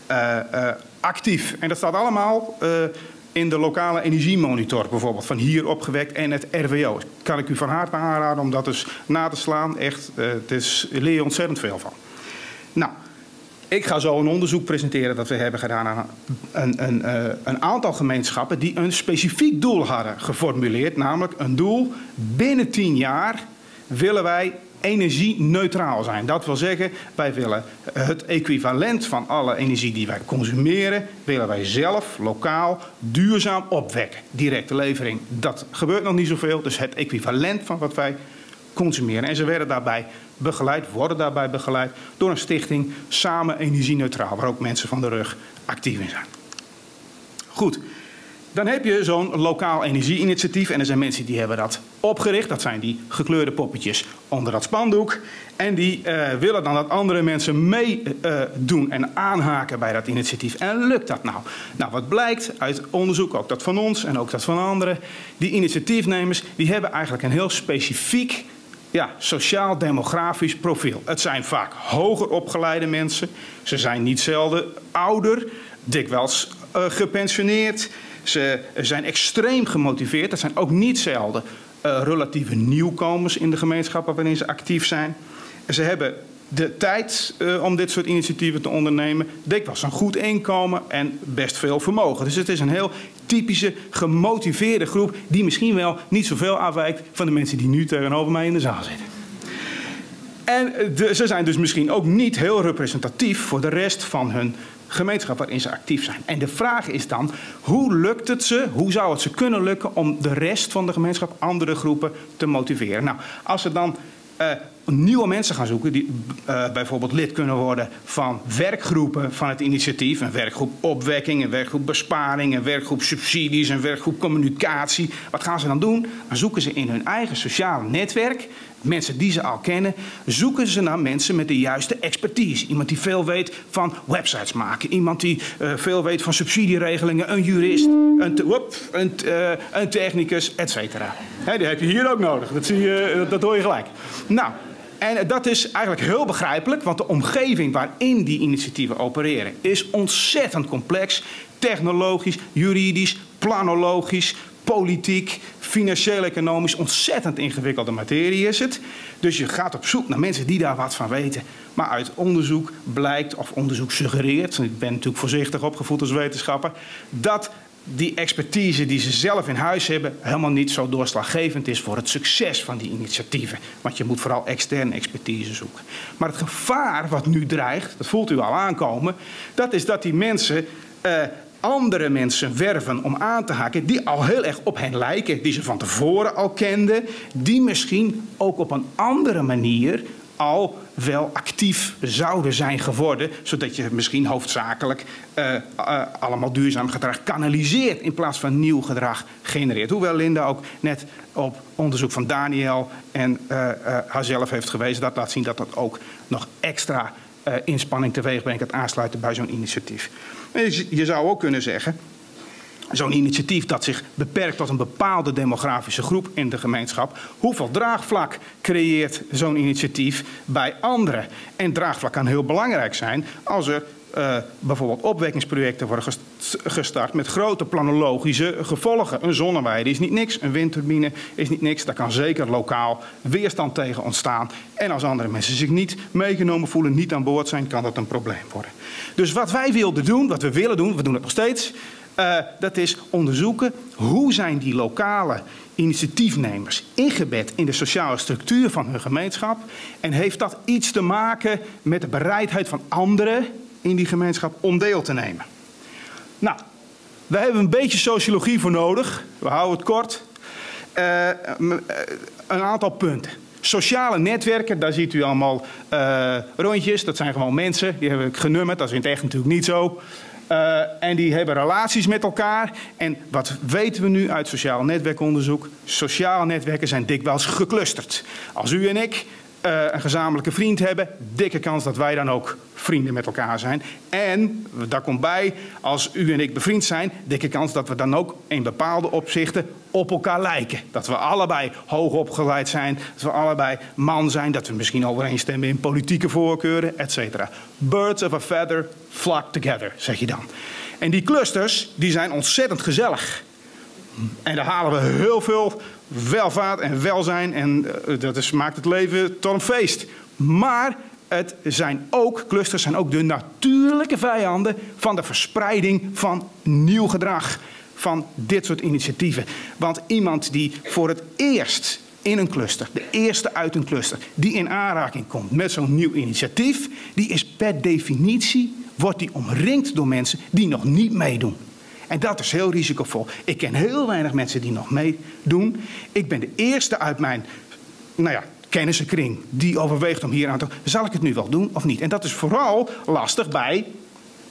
actief. En dat staat allemaal in de lokale energiemonitor bijvoorbeeld, van hier opgewekt en het RWO. Kan ik u van harte aanraden om dat dus na te slaan. Echt, leer je ontzettend veel van. Nou, ik ga zo een onderzoek presenteren dat we hebben gedaan aan een aantal gemeenschappen die een specifiek doel hadden geformuleerd. Namelijk een doel, binnen 10 jaar willen wij energie-neutraal zijn. Dat wil zeggen, wij willen het equivalent van alle energie die wij consumeren, willen wij zelf, lokaal, duurzaam opwekken. Directe levering, dat gebeurt nog niet zoveel. Dus het equivalent van wat wij consumeren. En ze worden daarbij begeleid door een stichting Samen Energie-neutraal, waar ook mensen van de rug actief in zijn. Goed. Dan heb je zo'n lokaal energie-initiatief en er zijn mensen die hebben dat opgericht. Dat zijn die gekleurde poppetjes onder dat spandoek. En die willen dan dat andere mensen meedoen en aanhaken bij dat initiatief. En lukt dat nou? Nou, wat blijkt uit onderzoek, ook dat van ons en ook dat van anderen. Die initiatiefnemers die hebben eigenlijk een heel specifiek sociaal-demografisch profiel. Het zijn vaak hoger opgeleide mensen. Ze zijn niet zelden ouder, dikwijls gepensioneerd. Ze zijn extreem gemotiveerd. Dat zijn ook niet zelden relatieve nieuwkomers in de gemeenschap waarin ze actief zijn. Ze hebben de tijd om dit soort initiatieven te ondernemen. Dikwijls een goed inkomen en best veel vermogen. Dus het is een heel typische gemotiveerde groep die misschien wel niet zoveel afwijkt van de mensen die nu tegenover mij in de zaal zitten. En ze zijn dus misschien ook niet heel representatief voor de rest van hun gemeenschap waarin ze actief zijn. En de vraag is dan, hoe lukt het ze, hoe zou het ze kunnen lukken om de rest van de gemeenschap, andere groepen, te motiveren? Nou, als ze dan nieuwe mensen gaan zoeken die bijvoorbeeld lid kunnen worden van werkgroepen van het initiatief. Een werkgroep opwekking, een werkgroep besparing, een werkgroep subsidies, een werkgroep communicatie. Wat gaan ze dan doen? Dan zoeken ze in hun eigen sociale netwerk, mensen die ze al kennen, zoeken ze naar mensen met de juiste expertise. Iemand die veel weet van websites maken. Iemand die veel weet van subsidieregelingen. Een jurist, een technicus, et cetera. Die heb je hier ook nodig. Dat hoor je gelijk. Nou, en dat is eigenlijk heel begrijpelijk, want de omgeving waarin die initiatieven opereren is ontzettend complex. Technologisch, juridisch, planologisch, politiek, financieel-economisch, ontzettend ingewikkelde materie is het. Dus je gaat op zoek naar mensen die daar wat van weten. Maar uit onderzoek blijkt, of onderzoek suggereert, ik ben natuurlijk voorzichtig opgevoed als wetenschapper, dat die expertise die ze zelf in huis hebben helemaal niet zo doorslaggevend is voor het succes van die initiatieven. Want je moet vooral externe expertise zoeken. Maar het gevaar wat nu dreigt, dat voelt u al aankomen, dat is dat die mensen andere mensen werven om aan te haken die al heel erg op hen lijken, die ze van tevoren al kenden, die misschien ook op een andere manier al wel actief zouden zijn geworden, zodat je misschien hoofdzakelijk allemaal duurzaam gedrag kanaliseert in plaats van nieuw gedrag genereert. Hoewel Linda ook net op onderzoek van Daniel en haarzelf heeft gewezen, dat laat zien dat dat ook nog extra inspanning teweeg brengt, het aansluiten bij zo'n initiatief. Je zou ook kunnen zeggen, zo'n initiatief dat zich beperkt tot een bepaalde demografische groep in de gemeenschap, hoeveel draagvlak creëert zo'n initiatief bij anderen? En draagvlak kan heel belangrijk zijn als er bijvoorbeeld opwekkingsprojecten worden gestart met grote planologische gevolgen. Een zonneweide is niet niks, een windturbine is niet niks. Daar kan zeker lokaal weerstand tegen ontstaan. En als andere mensen zich niet meegenomen voelen, niet aan boord zijn, kan dat een probleem worden. Dus wat wij wilden doen, wat we willen doen, we doen het nog steeds, dat is onderzoeken hoe zijn die lokale initiatiefnemers ingebed in de sociale structuur van hun gemeenschap. En heeft dat iets te maken met de bereidheid van anderen in die gemeenschap om deel te nemen. Nou, daar hebben we een beetje sociologie voor nodig. We houden het kort. Een aantal punten. Sociale netwerken, daar ziet u allemaal rondjes. Dat zijn gewoon mensen, die hebben ik genummerd. Dat is in het echt natuurlijk niet zo. En die hebben relaties met elkaar. En wat weten we nu uit sociaal netwerkonderzoek? Sociale netwerken zijn dikwijls geclusterd. Als u en ik een gezamenlijke vriend hebben, dikke kans dat wij dan ook vrienden met elkaar zijn. En daar komt bij, als u en ik bevriend zijn, dikke kans dat we dan ook in bepaalde opzichten op elkaar lijken. Dat we allebei hoog opgeleid zijn, dat we allebei man zijn, dat we misschien overeenstemmen in politieke voorkeuren, etc. Birds of a feather flock together, zeg je dan. En die clusters, die zijn ontzettend gezellig. En daar halen we heel veel welvaart en welzijn en dat maakt het leven tot een feest. Maar het zijn ook, clusters zijn ook de natuurlijke vijanden van de verspreiding van nieuw gedrag. Van dit soort initiatieven. Want iemand die voor het eerst in een cluster, de eerste uit een cluster, die in aanraking komt met zo'n nieuw initiatief, die is per definitie, wordt die omringd door mensen die nog niet meedoen. En dat is heel risicovol. Ik ken heel weinig mensen die nog meedoen. Ik ben de eerste uit mijn kennissenkring die overweegt om hier aan te... Zal ik het nu wel doen of niet? En dat is vooral lastig bij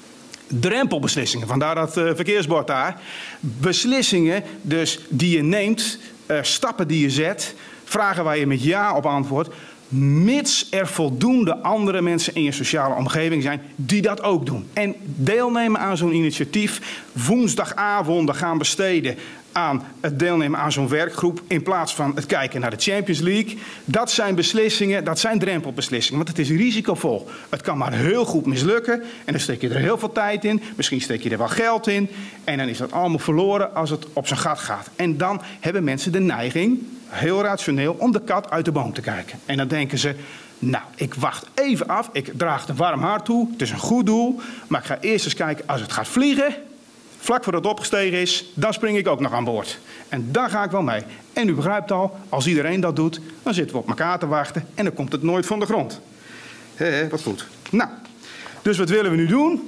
Drempelbeslissingen, vandaar dat verkeersbord daar. Beslissingen dus die je neemt, stappen die je zet, vragen waar je met ja op antwoordt, mits er voldoende andere mensen in je sociale omgeving zijn die dat ook doen. En deelnemen aan zo'n initiatief, woensdagavonden gaan besteden aan het deelnemen aan zo'n werkgroep in plaats van het kijken naar de Champions League. Dat zijn beslissingen, dat zijn drempelbeslissingen, want het is risicovol. Het kan maar heel goed mislukken en dan steek je er heel veel tijd in. Misschien steek je er wel geld in en dan is dat allemaal verloren als het op zijn gat gaat. En dan hebben mensen de neiging, heel rationeel, om de kat uit de boom te kijken. En dan denken ze, nou, ik wacht even af, ik draag het een warm hart toe, het is een goed doel, maar ik ga eerst eens kijken als het gaat vliegen. Vlak voordat het opgestegen is, dan spring ik ook nog aan boord. En dan ga ik wel mee. En u begrijpt al, als iedereen dat doet, dan zitten we op elkaar te wachten en dan komt het nooit van de grond. Wat goed. Nou, dus wat willen we nu doen?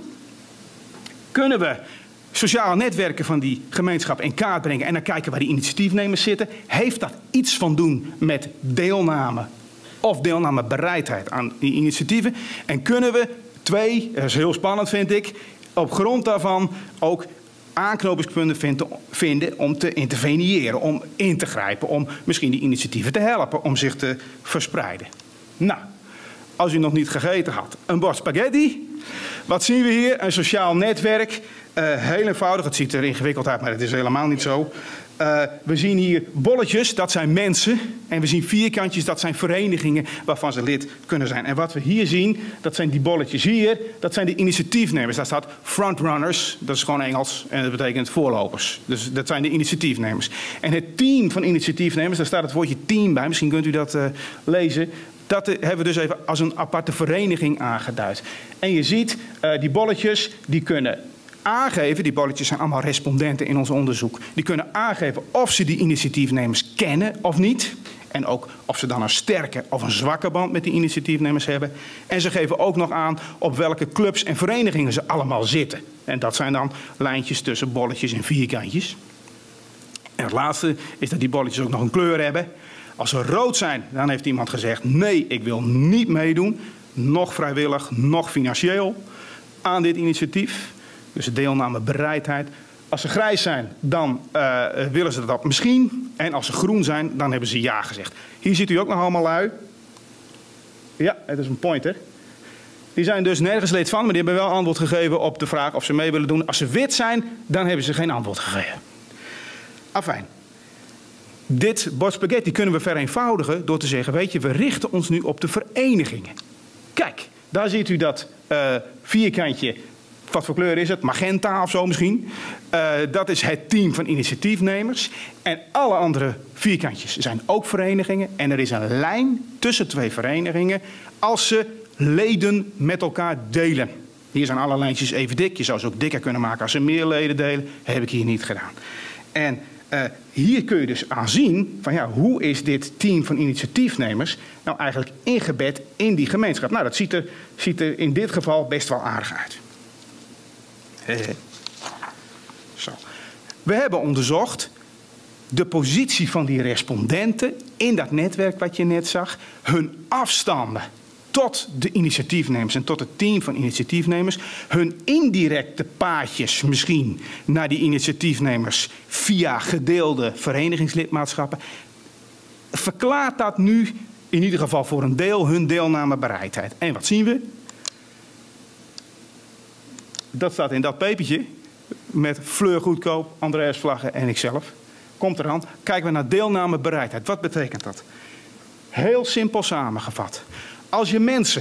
Kunnen we sociale netwerken van die gemeenschap in kaart brengen en dan kijken waar die initiatiefnemers zitten? Heeft dat iets van doen met deelname of deelnamebereidheid aan die initiatieven? En kunnen we dat is heel spannend vind ik, op grond daarvan ook aanknopingspunten vinden om te interveneren, om in te grijpen, om misschien die initiatieven te helpen, om zich te verspreiden. Nou, als u nog niet gegeten had, een bord spaghetti. Wat zien we hier? Een sociaal netwerk. Heel eenvoudig, het ziet er ingewikkeld uit, maar het is helemaal niet zo. We zien hier bolletjes, dat zijn mensen. En we zien vierkantjes, dat zijn verenigingen waarvan ze lid kunnen zijn. En wat we hier zien, dat zijn die bolletjes hier, dat zijn de initiatiefnemers. Daar staat frontrunners, dat is gewoon Engels en dat betekent voorlopers. Dus dat zijn de initiatiefnemers. En het team van initiatiefnemers, daar staat het woordje team bij, misschien kunt u dat lezen. Dat hebben we dus even als een aparte vereniging aangeduid. En je ziet, die bolletjes, die kunnen aangeven, die bolletjes zijn allemaal respondenten in ons onderzoek, die kunnen aangeven of ze die initiatiefnemers kennen of niet. En ook of ze dan een sterke of een zwakke band met die initiatiefnemers hebben. En ze geven ook nog aan op welke clubs en verenigingen ze allemaal zitten. En dat zijn dan lijntjes tussen bolletjes en vierkantjes. En het laatste is dat die bolletjes ook nog een kleur hebben. Als ze rood zijn, dan heeft iemand gezegd, nee, ik wil niet meedoen, nog vrijwillig, nog financieel, aan dit initiatief. Dus de deelnamebereidheid. Als ze grijs zijn, dan willen ze dat misschien. En als ze groen zijn, dan hebben ze ja gezegd. Hier ziet u ook nog allemaal lui. Ja, het is een pointer. Die zijn dus nergens lid van, maar die hebben wel antwoord gegeven op de vraag of ze mee willen doen. Als ze wit zijn, dan hebben ze geen antwoord gegeven. Afijn. Dit bord spaghetti kunnen we vereenvoudigen door te zeggen, weet je, we richten ons nu op de verenigingen. Kijk, daar ziet u dat vierkantje. Wat voor kleur is het? Magenta of zo misschien. Dat is het team van initiatiefnemers. En alle andere vierkantjes zijn ook verenigingen. En er is een lijn tussen twee verenigingen als ze leden met elkaar delen. Hier zijn alle lijntjes even dik. Je zou ze ook dikker kunnen maken als ze meer leden delen. Dat heb ik hier niet gedaan. En hier kun je dus aan zien van ja, hoe is dit team van initiatiefnemers nou eigenlijk ingebed in die gemeenschap. Nou, dat ziet er in dit geval best wel aardig uit. Zo. We hebben onderzocht de positie van die respondenten in dat netwerk wat je net zag, hun afstanden tot de initiatiefnemers en tot het team van initiatiefnemers, hun indirecte paadjes misschien naar die initiatiefnemers via gedeelde verenigingslidmaatschappen. Verklaart dat nu in ieder geval voor een deel hun deelnamebereidheid. En wat zien we? Dat staat in dat pepertje met Fleur Goedkoop, Andreas Vlagge en ikzelf. Komt eraan. Kijken we naar deelnamebereidheid. Wat betekent dat? Heel simpel samengevat. Als je mensen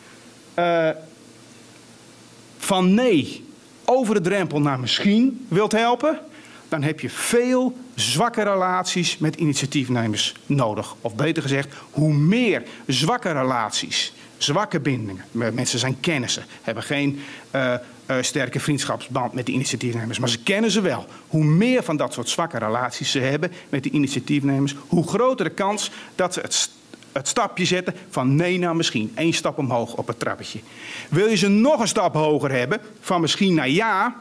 van nee over de drempel naar misschien wilt helpen, dan heb je veel zwakke relaties met initiatiefnemers nodig. Of beter gezegd, hoe meer zwakke relaties, zwakke bindingen. Mensen zijn kennissen, hebben geen sterke vriendschapsband met de initiatiefnemers, maar ze kennen ze wel. Hoe meer van dat soort zwakke relaties ze hebben met de initiatiefnemers, hoe groter de kans dat ze het stapje zetten van nee naar misschien. 1 stap omhoog op het trappetje. Wil je ze nog een stap hoger hebben, van misschien naar ja,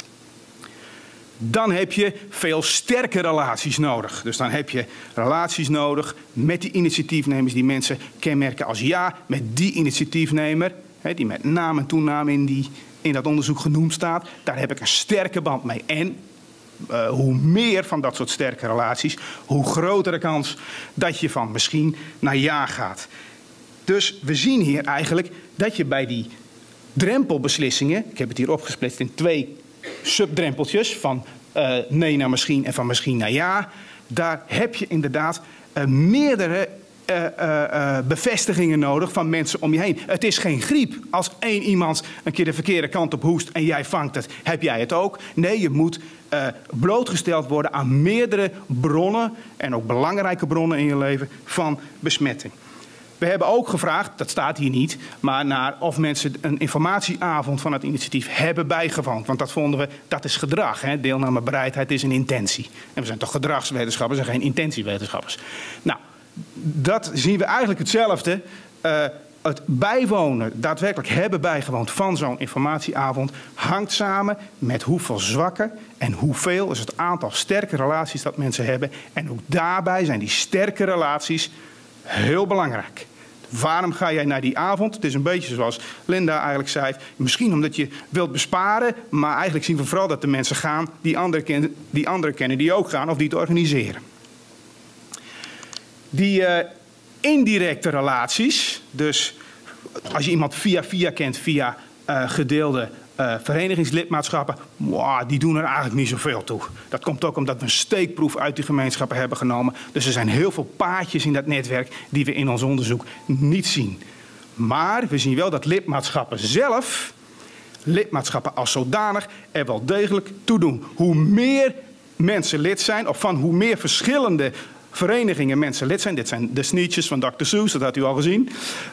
dan heb je veel sterke relaties nodig. Dus dan heb je relaties nodig met die initiatiefnemers die mensen kenmerken als ja, met die initiatiefnemer, die met naam en toenaam in in dat onderzoek genoemd staat, daar heb ik een sterke band mee. En hoe meer van dat soort sterke relaties, hoe grotere kans dat je van misschien naar ja gaat. Dus we zien hier eigenlijk dat je bij die drempelbeslissingen, ik heb het hier opgesplitst in 2 subdrempeltjes, van nee naar misschien en van misschien naar ja, daar heb je inderdaad meerdere bevestigingen nodig van mensen om je heen. Het is geen griep. Als 1 iemand een keer de verkeerde kant op hoest en jij vangt het, heb jij het ook. Nee, je moet blootgesteld worden aan meerdere bronnen en ook belangrijke bronnen in je leven van besmetting. We hebben ook gevraagd, dat staat hier niet, maar naar of mensen een informatieavond van het initiatief hebben bijgewoond. Want dat vonden we, dat is gedrag. Hè? Deelnamebereidheid is een intentie. En we zijn toch gedragswetenschappers en geen intentiewetenschappers. Nou, dat zien we eigenlijk hetzelfde. Het bijwonen, daadwerkelijk hebben bijgewoond van zo'n informatieavond, hangt samen met hoeveel zwakke en hoeveel is het aantal sterke relaties dat mensen hebben. En ook daarbij zijn die sterke relaties heel belangrijk. Waarom ga jij naar die avond? Het is een beetje zoals Linda eigenlijk zei. Misschien omdat je wilt besparen, maar eigenlijk zien we vooral dat de mensen gaan die anderen kennen die ook gaan of die het organiseren. Die indirecte relaties, dus als je iemand via kent, via gedeelde verenigingslidmaatschappen, die doen er eigenlijk niet zoveel toe. Dat komt ook omdat we een steekproef uit die gemeenschappen hebben genomen. Dus er zijn heel veel paadjes in dat netwerk die we in ons onderzoek niet zien. Maar we zien wel dat lidmaatschappen zelf, lidmaatschappen als zodanig, er wel degelijk toe doen. Hoe meer mensen lid zijn, of van hoe meer verschillende verenigingen mensen lid zijn, dit zijn de sneetjes van Dr. Seuss, dat had u al gezien.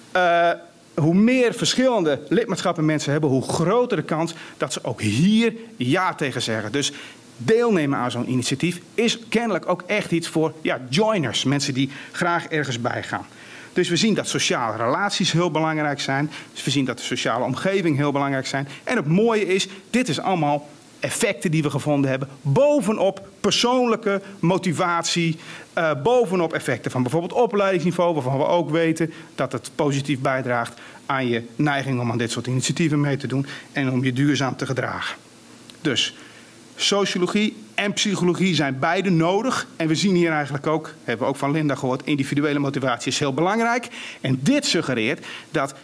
Hoe meer verschillende lidmaatschappen mensen hebben, hoe groter de kans dat ze ook hier ja tegen zeggen. Dus deelnemen aan zo'n initiatief is kennelijk ook echt iets voor joiners, mensen die graag ergens bij gaan. Dus we zien dat sociale relaties heel belangrijk zijn. Dus we zien dat de sociale omgeving heel belangrijk zijn. En het mooie is, dit is allemaal effecten die we gevonden hebben, bovenop persoonlijke motivatie, bovenop effecten van bijvoorbeeld opleidingsniveau, waarvan we ook weten dat het positief bijdraagt aan je neiging om aan dit soort initiatieven mee te doen en om je duurzaam te gedragen. Dus sociologie en psychologie zijn beide nodig. En we zien hier eigenlijk ook, hebben we ook van Linda gehoord, individuele motivatie is heel belangrijk. En dit suggereert dat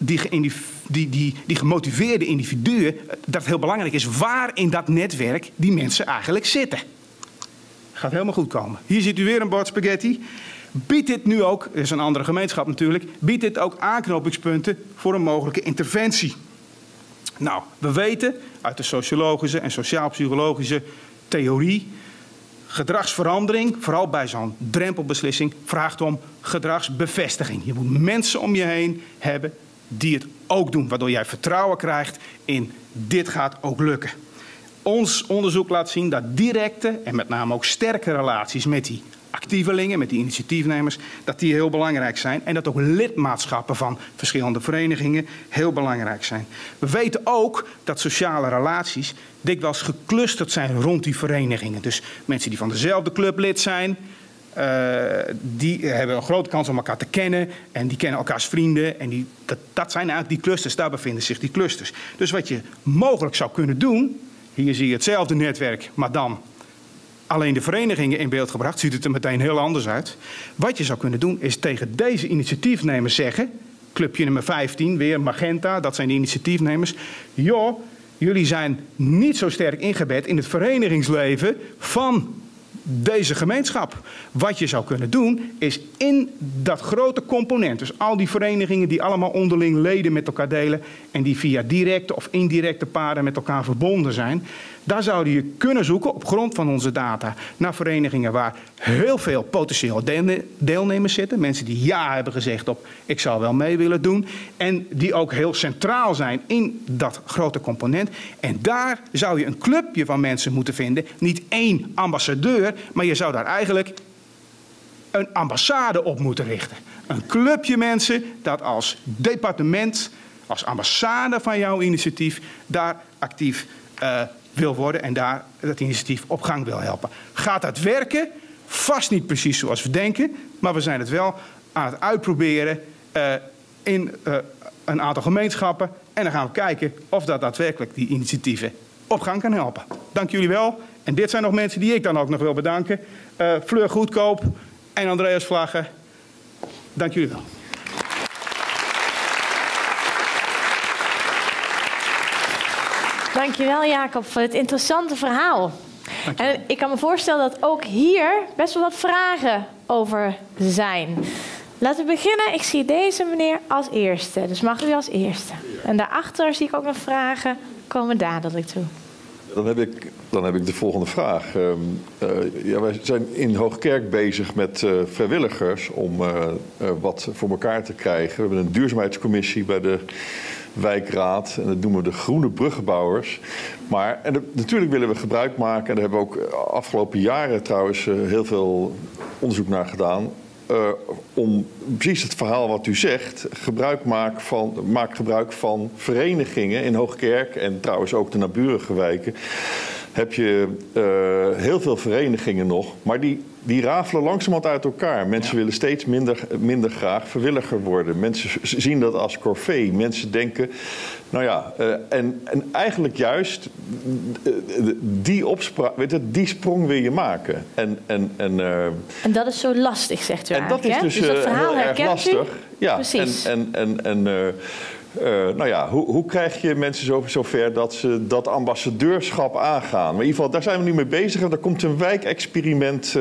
die gemotiveerde individuen, dat het heel belangrijk is waar in dat netwerk die mensen eigenlijk zitten. Gaat helemaal goed komen. Hier ziet u weer een bord spaghetti. Biedt dit nu ook, dat is een andere gemeenschap natuurlijk, biedt dit ook aanknopingspunten voor een mogelijke interventie? Nou, we weten uit de sociologische en sociaal-psychologische theorie, gedragsverandering, vooral bij zo'n drempelbeslissing, vraagt om gedragsbevestiging. Je moet mensen om je heen hebben die het ook doen, waardoor jij vertrouwen krijgt in dit gaat ook lukken. Ons onderzoek laat zien dat directe en met name ook sterke relaties met die actievelingen, met die initiatiefnemers, dat die heel belangrijk zijn. En dat ook lidmaatschappen van verschillende verenigingen heel belangrijk zijn. We weten ook dat sociale relaties dikwijls geclusterd zijn rond die verenigingen. Dus mensen die van dezelfde club lid zijn, die hebben een grote kans om elkaar te kennen. En die kennen elkaars vrienden. En dat zijn eigenlijk die clusters, daar bevinden zich die clusters. Dus wat je mogelijk zou kunnen doen, hier zie je hetzelfde netwerk, maar dan alleen de verenigingen in beeld gebracht, ziet het er meteen heel anders uit. Wat je zou kunnen doen is tegen deze initiatiefnemers zeggen, clubje nummer 15, weer Magenta, dat zijn de initiatiefnemers. Joh, jullie zijn niet zo sterk ingebed in het verenigingsleven van deze gemeenschap. Wat je zou kunnen doen is in dat grote component, dus al die verenigingen die allemaal onderling leden met elkaar delen en die via directe of indirecte paden met elkaar verbonden zijn, daar zouden je kunnen zoeken op grond van onze data naar verenigingen waar heel veel potentieel deelnemers zitten. Mensen die ja hebben gezegd op ik zou wel mee willen doen. En die ook heel centraal zijn in dat grote component. En daar zou je een clubje van mensen moeten vinden. Niet één ambassadeur, maar je zou daar eigenlijk een ambassade op moeten richten. Een clubje mensen dat als departement, als ambassade van jouw initiatief daar actief wil worden en daar dat initiatief op gang wil helpen. Gaat dat werken? Vast niet precies zoals we denken, maar we zijn het wel aan het uitproberen in een aantal gemeenschappen En dan gaan we kijken of dat daadwerkelijk die initiatieven op gang kan helpen. Dank jullie wel. En dit zijn nog mensen die ik dan ook nog wil bedanken. Fleur Goedkoop en Andreas Vlaggen. Dank jullie wel. Dankjewel Jacob voor het interessante verhaal. En ik kan me voorstellen dat ook hier best wel wat vragen over zijn. Laten we beginnen. Ik zie deze meneer als eerste. Dus mag u als eerste. En daarachter zie ik ook nog vragen. Komen we dadelijk toe. Dan heb ik de volgende vraag. Wij zijn in Hoogkerk bezig met vrijwilligers om wat voor elkaar te krijgen. We hebben een duurzaamheidscommissie bij de wijkraad. En dat noemen we de groene bruggenbouwers. Maar natuurlijk willen we gebruik maken. En daar hebben we ook afgelopen jaren trouwens heel veel onderzoek naar gedaan. Om precies het verhaal wat u zegt, maak gebruik van verenigingen in Hoogkerk en trouwens ook de naburige wijken. Heb je heel veel verenigingen nog, maar die rafelen langzamerhand uit elkaar. Mensen willen steeds minder graag vrijwilliger worden. Mensen zien dat als corvée. Mensen denken, nou ja, en eigenlijk juist die sprong wil je maken. En dat is zo lastig, zegt u eigenlijk. En dat is dus dat verhaal heel erg lastig. U? Ja, precies. Nou ja, hoe krijg je mensen zover dat ze dat ambassadeurschap aangaan? Maar in ieder geval, daar zijn we nu mee bezig. En er komt een wijkexperiment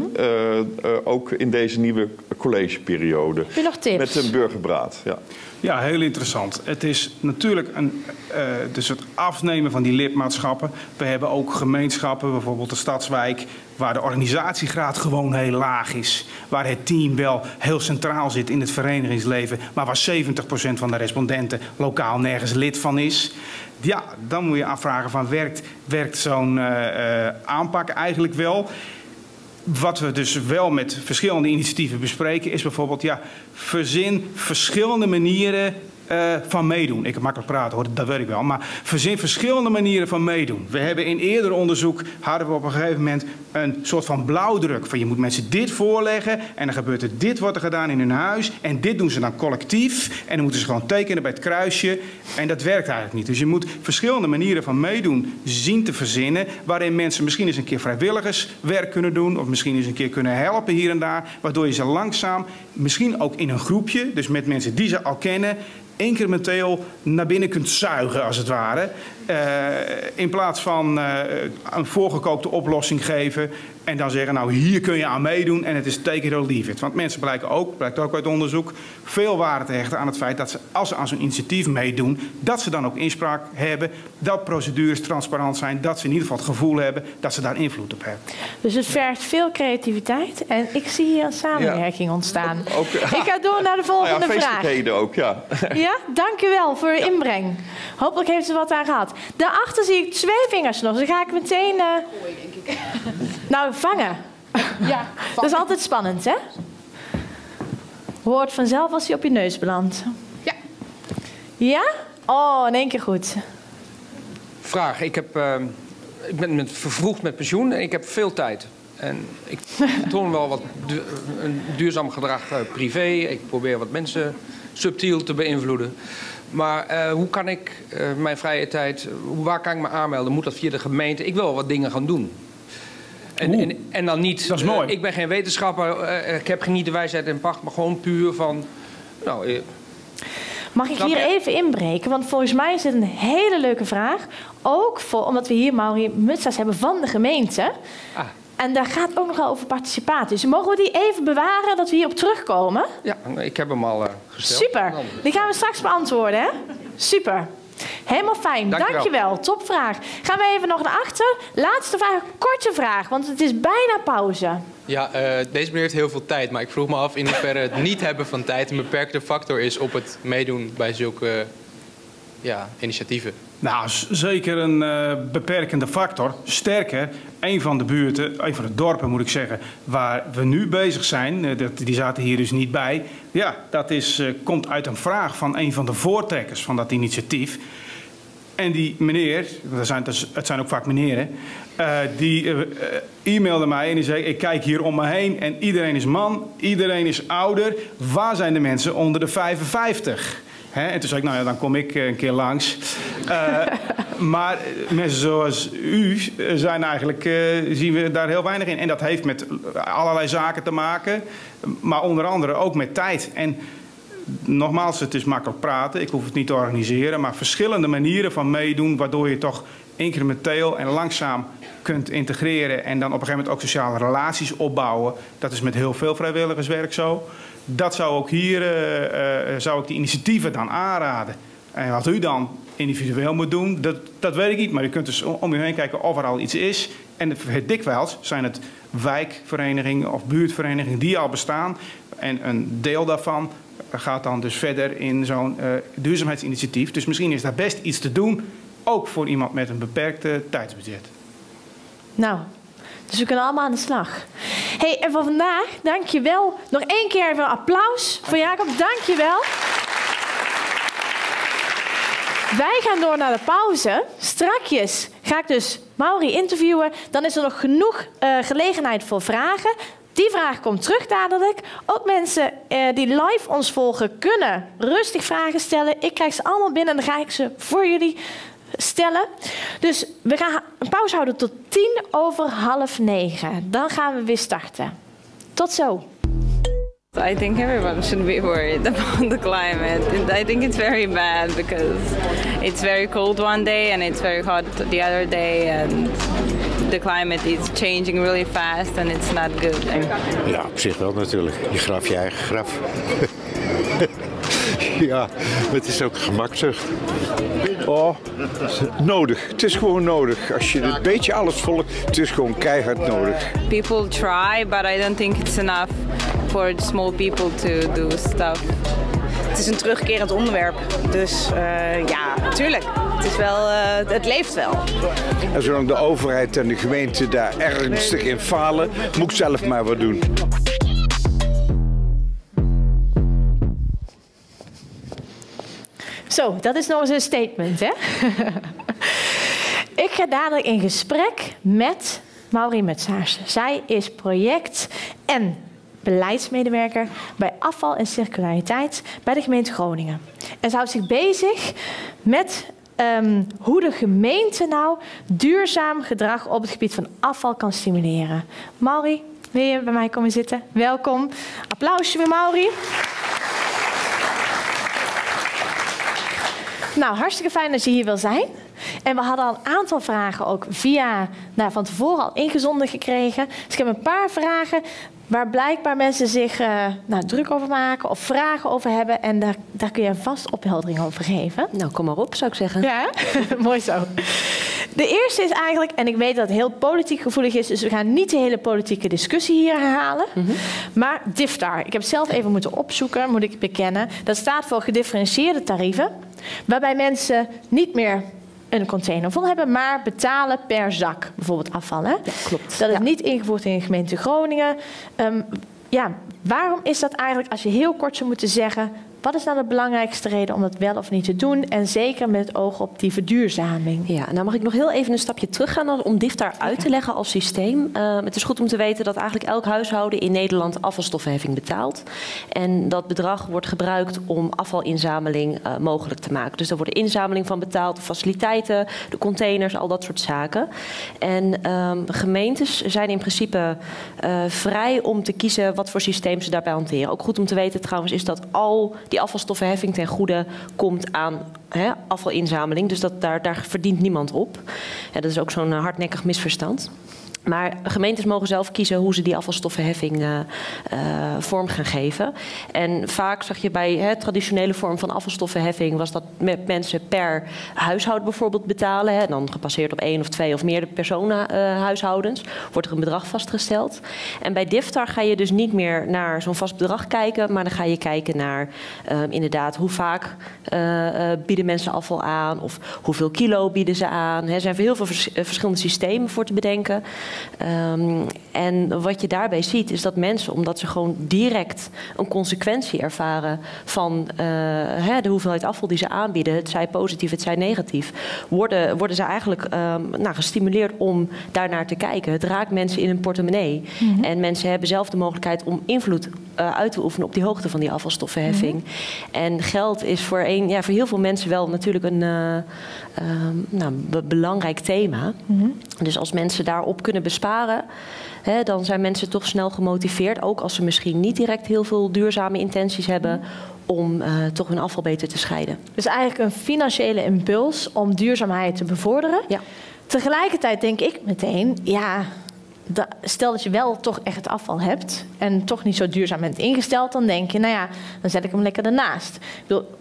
ook in deze nieuwe collegeperiode. Heb je nog tips? Met een burgerberaad. Ja. Ja, heel interessant. Het is natuurlijk dus het afnemen van die lidmaatschappen. We hebben ook gemeenschappen, bijvoorbeeld de Stadswijk, waar de organisatiegraad gewoon heel laag is. Waar het team wel heel centraal zit in het verenigingsleven, maar waar 70% van de respondenten lokaal nergens lid van is. Ja, dan moet je afvragen van werkt zo'n aanpak eigenlijk wel? Wat we dus wel met verschillende initiatieven bespreken is bijvoorbeeld, ja, verzin verschillende manieren van meedoen. Ik heb makkelijk praten hoor, dat weet ik wel. Maar verzin verschillende manieren van meedoen. We hebben in eerder onderzoek, hadden we op een gegeven moment een soort van blauwdruk. Van je moet mensen dit voorleggen en dan gebeurt er dit, wordt er gedaan in hun huis. En dit doen ze dan collectief. En dan moeten ze gewoon tekenen bij het kruisje. En dat werkt eigenlijk niet. Dus je moet verschillende manieren van meedoen zien te verzinnen. Waarin mensen misschien eens een keer vrijwilligerswerk kunnen doen. Of misschien eens een keer kunnen helpen hier en daar. Waardoor je ze langzaam, misschien ook in een groepje, dus met mensen die ze al kennen, incrementeel naar binnen kunt zuigen, als het ware. In plaats van een voorgekookte oplossing geven en dan zeggen, nou hier kun je aan meedoen en het is take it or leave it. Want mensen blijkt ook uit onderzoek, veel waarde te hechten aan het feit dat ze, als ze aan zo'n initiatief meedoen, dat ze dan ook inspraak hebben, dat procedures transparant zijn, dat ze in ieder geval het gevoel hebben dat ze daar invloed op hebben. Dus het vergt veel creativiteit en ik zie hier een samenwerking ontstaan. Ik ga door naar de volgende vraag. Feestelijkheden ook, ja. Ja, dank u wel voor uw inbreng. Hopelijk heeft u wat aan gehad. Daarachter zie ik 2 vingers nog, dus dan ga ik meteen... denk ik. Nou, vangen. Ja, dat is altijd spannend, hè? Hoort vanzelf als hij op je neus belandt. Ja. Ja? Oh, in één keer goed. Vraag. Ik ben vervroegd met pensioen en ik heb veel tijd. En ik toon wel wat een duurzaam gedrag privé. Ik probeer wat mensen subtiel te beïnvloeden. Maar hoe kan ik mijn vrije tijd, waar kan ik me aanmelden? Moet dat via de gemeente? Ik wil wel wat dingen gaan doen. En dan niet, dat is mooi. Ik ben geen wetenschapper, ik heb niet de wijsheid en pacht, maar gewoon puur van... Mag ik hier even inbreken? Want volgens mij is het een hele leuke vraag. Ook omdat we hier Mauri Mutsa's hebben van de gemeente. Ah. En daar gaat ook nog wel over participatie. Dus mogen we die even bewaren, dat we hierop terugkomen? Ja, ik heb hem al gesteld. Super. Die gaan we straks beantwoorden, hè? Super. Helemaal fijn. Dankjewel. Topvraag. Gaan we even nog naar achter. Laatste vraag, korte vraag, want het is bijna pauze. Ja, deze meneer heeft heel veel tijd, maar ik vroeg me af in hoeverre het niet hebben van tijd een beperkte factor is op het meedoen bij zulke initiatieven. Nou, zeker een beperkende factor. Sterker, een van de buurten, een van de dorpen moet ik zeggen, waar we nu bezig zijn, die zaten hier dus niet bij. Ja, dat komt uit een vraag van een van de voortrekkers van dat initiatief. En die meneer, het zijn ook vaak meneren, die e-mailde mij en die zei, ik kijk hier om me heen en iedereen is man, iedereen is ouder. Waar zijn de mensen onder de 55? En toen zei ik, nou ja, dan kom ik een keer langs. Maar mensen zoals u zijn eigenlijk, zien we daar heel weinig in. En dat heeft met allerlei zaken te maken, maar onder andere ook met tijd. En nogmaals, het is makkelijk praten, ik hoef het niet te organiseren, maar verschillende manieren van meedoen, waardoor je toch incrementeel en langzaam kunt integreren en dan op een gegeven moment ook sociale relaties opbouwen. Dat is met heel veel vrijwilligerswerk zo. Dat zou ook hier, zou ik die initiatieven dan aanraden. En wat u dan individueel moet doen, dat weet ik niet. Maar u kunt dus om u heen kijken of er al iets is. En dikwijls zijn het wijkverenigingen of buurtverenigingen die al bestaan. En een deel daarvan gaat dan dus verder in zo'n duurzaamheidsinitiatief. Dus misschien is daar best iets te doen, ook voor iemand met een beperkte tijdsbudget. Nou, dus we kunnen allemaal aan de slag. Hey, en voor vandaag, dank je wel. Nog één keer even een applaus voor Jacob. Dank je wel. Wij gaan door naar de pauze. Strakjes ga ik dus Mauri interviewen. Dan is er nog genoeg gelegenheid voor vragen. Die vraag komt terug dadelijk. Ook mensen die live ons volgen kunnen rustig vragen stellen. Ik krijg ze allemaal binnen en dan ga ik ze voor jullie stellen. Dus we gaan een pauze houden tot 9:10. Dan gaan we weer starten. Tot zo. I think everyone should be worried about the climate. I think it's very bad because it's very cold one day and it's very hot the other day, and the climate is changing really fast and it's not good. Ja, op zich wel natuurlijk. Je graaft je eigen graf. Ja, het is ook gemakzucht. Oh, nodig. Het is gewoon nodig. Als je een beetje alles volgt, het is gewoon keihard nodig. People try, but I don't think it's enough for small people to do stuff. Het is een terugkerend onderwerp, dus ja, natuurlijk. Het is wel, het leeft wel. En zolang de overheid en de gemeente daar ernstig in falen, moet ik zelf maar wat doen. Zo, dat is nog eens een statement, hè? Ik ga dadelijk in gesprek met Mauri Mutsaars. Zij is project- en beleidsmedewerker bij afval en circulariteit bij de gemeente Groningen. En ze houdt zich bezig met hoe de gemeente nou duurzaam gedrag op het gebied van afval kan stimuleren. Mauri, wil je bij mij komen zitten? Welkom. Applausje voor Mauri. Nou, hartstikke fijn dat je hier wil zijn. En we hadden al een aantal vragen ook via, van tevoren al ingezonden gekregen. Dus ik heb een paar vragen waar blijkbaar mensen zich druk over maken of vragen over hebben. En daar kun je vast opheldering over geven. Nou, kom maar op, zou ik zeggen. Ja, mooi zo. De eerste is eigenlijk, en ik weet dat het heel politiek gevoelig is, dus we gaan niet de hele politieke discussie hier herhalen. Maar DIFTAR, ik heb het zelf even moeten opzoeken, moet ik bekennen. Dat staat voor gedifferentieerde tarieven, waarbij mensen niet meer een container vol hebben, maar betalen per zak, bijvoorbeeld afval. Hè? Ja, klopt. Dat is niet ingevoerd in de gemeente Groningen. Waarom is dat eigenlijk, als je heel kort zou moeten zeggen, wat is nou de belangrijkste reden om dat wel of niet te doen? En zeker met het oog op die verduurzaming. Ja, nou mag ik nog heel even een stapje teruggaan om DIFTAR uit te leggen als systeem. Het is goed om te weten dat eigenlijk elk huishouden in Nederland afvalstoffenheffing betaalt. En dat bedrag wordt gebruikt om afvalinzameling mogelijk te maken. Dus daar wordt de inzameling van betaald, de faciliteiten, de containers, al dat soort zaken. En gemeentes zijn in principe vrij om te kiezen wat voor systeem ze daarbij hanteren. Ook goed om te weten trouwens is dat al die afvalstoffenheffing ten goede komt aan afvalinzameling. Dus daar verdient niemand op. Ja, dat is ook zo'n hardnekkig misverstand. Maar gemeentes mogen zelf kiezen hoe ze die afvalstoffenheffing vorm gaan geven. En vaak zag je bij traditionele vorm van afvalstoffenheffing was dat met mensen per huishouden bijvoorbeeld betalen. En dan gepasseerd op 1 of 2 of meerdere personen huishoudens. Wordt er een bedrag vastgesteld. En bij DIFTAR ga je dus niet meer naar zo'n vast bedrag kijken. Maar dan ga je kijken naar inderdaad hoe vaak bieden mensen afval aan. Of hoeveel kilo bieden ze aan. Er zijn heel veel verschillende systemen voor te bedenken. En wat je daarbij ziet is dat mensen, omdat ze gewoon direct een consequentie ervaren van de hoeveelheid afval die ze aanbieden, het zij positief, het zij negatief, worden ze eigenlijk gestimuleerd om daarnaar te kijken. Het raakt mensen in hun portemonnee. En mensen hebben zelf de mogelijkheid om invloed uit te oefenen op die hoogte van die afvalstoffenheffing. En geld is voor heel veel mensen wel natuurlijk een belangrijk thema. Dus als mensen daarop kunnen besparen, dan zijn mensen toch snel gemotiveerd, ook als ze misschien niet direct heel veel duurzame intenties hebben, om toch hun afval beter te scheiden. Dus eigenlijk een financiële impuls om duurzaamheid te bevorderen. Ja. Tegelijkertijd denk ik meteen, stel dat je wel toch echt het afval hebt en toch niet zo duurzaam bent ingesteld, dan denk je, dan zet ik hem lekker ernaast. Ik bedoel,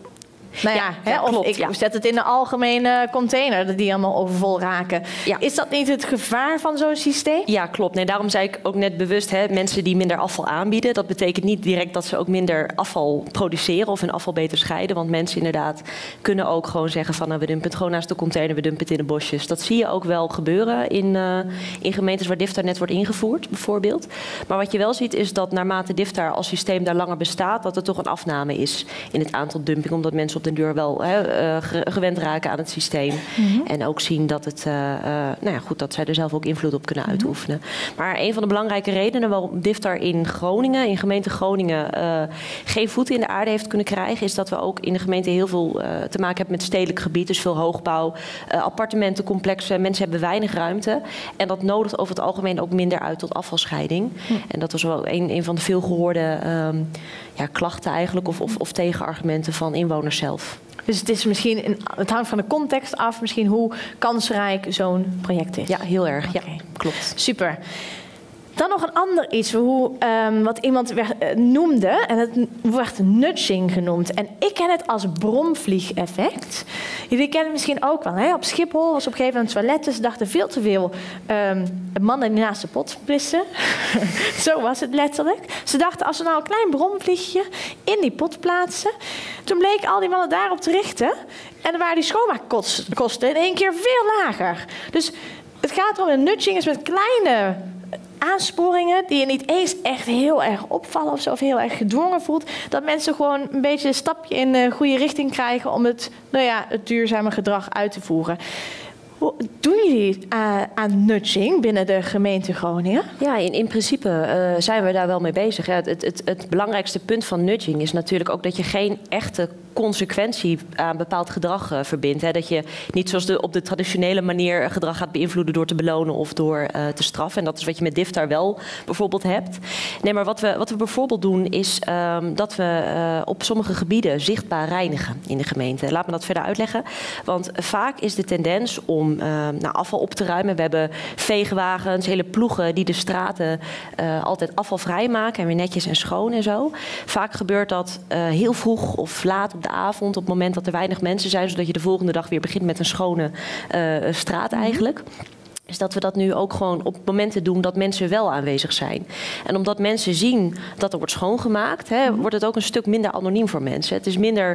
ik zet het in een algemene container, die allemaal overvol raken. Ja. Is dat niet het gevaar van zo'n systeem? Ja, klopt. Nee, daarom zei ik ook net bewust, mensen die minder afval aanbieden. Dat betekent niet direct dat ze ook minder afval produceren of hun afval beter scheiden. Want mensen inderdaad kunnen ook gewoon zeggen van, we dumpen het gewoon naast de container, we dumpen het in de bosjes. Dat zie je ook wel gebeuren in gemeentes waar DIFTAR net wordt ingevoerd, bijvoorbeeld. Maar wat je wel ziet is dat naarmate DIFTAR als systeem daar langer bestaat, dat er toch een afname is in het aantal dumping, omdat mensen op den duur wel gewend raken aan het systeem. En ook zien dat het, dat zij er zelf ook invloed op kunnen uitoefenen. Maar een van de belangrijke redenen waarom DIFTAR in gemeente Groningen, geen voeten in de aarde heeft kunnen krijgen, is dat we ook in de gemeente heel veel te maken hebben met stedelijk gebied. Dus veel hoogbouw, appartementencomplexen. Mensen hebben weinig ruimte. En dat nodigt over het algemeen ook minder uit tot afvalscheiding. En dat was wel een van de veel gehoorde klachten eigenlijk, of tegenargumenten van inwoners zelf. Dus het is misschien, het hangt van de context af, misschien hoe kansrijk zo'n project is. Ja, heel erg. Okay. Ja, klopt. Super. Dan nog een ander iets, wat iemand noemde, en het wordt nudging genoemd. En ik ken het als bromvliegeffect. Jullie kennen het misschien ook wel. Op Schiphol was op een gegeven moment toiletten. Ze dachten veel te veel mannen die naast de pot pissen. Zo was het letterlijk. Ze dachten, als we nou een klein bromvliegje in die pot plaatsen. Toen bleken al die mannen daarop te richten. En dan waren die schoonmaakkosten in één keer veel lager. Dus het gaat erom, een nudging is met kleine aansporingen die je niet eens echt heel erg opvallen of zo, of heel erg gedwongen voelt, dat mensen gewoon een beetje een stapje in de goede richting krijgen om het duurzame gedrag uit te voeren. Hoe doen jullie aan nudging binnen de gemeente Groningen? Ja, in principe zijn we daar wel mee bezig. Ja, het belangrijkste punt van nudging is natuurlijk ook dat je geen echte consequentie aan bepaald gedrag verbindt. Hè. Dat je niet zoals op de traditionele manier gedrag gaat beïnvloeden door te belonen of door te straffen. En dat is wat je met DIFTAR wel bijvoorbeeld hebt. Nee, maar wat we bijvoorbeeld doen is dat we op sommige gebieden zichtbaar reinigen in de gemeente. Laat me dat verder uitleggen. Want vaak is de tendens om afval op te ruimen. We hebben veegwagens, hele ploegen die de straten altijd afvalvrij maken en weer netjes en schoon en zo. Vaak gebeurt dat heel vroeg of laat op de avond, op het moment dat er weinig mensen zijn, zodat je de volgende dag weer begint met een schone straat eigenlijk. Is dat we dat nu ook gewoon op momenten doen dat mensen wel aanwezig zijn. En omdat mensen zien dat er wordt schoongemaakt, wordt het ook een stuk minder anoniem voor mensen. Het is minder,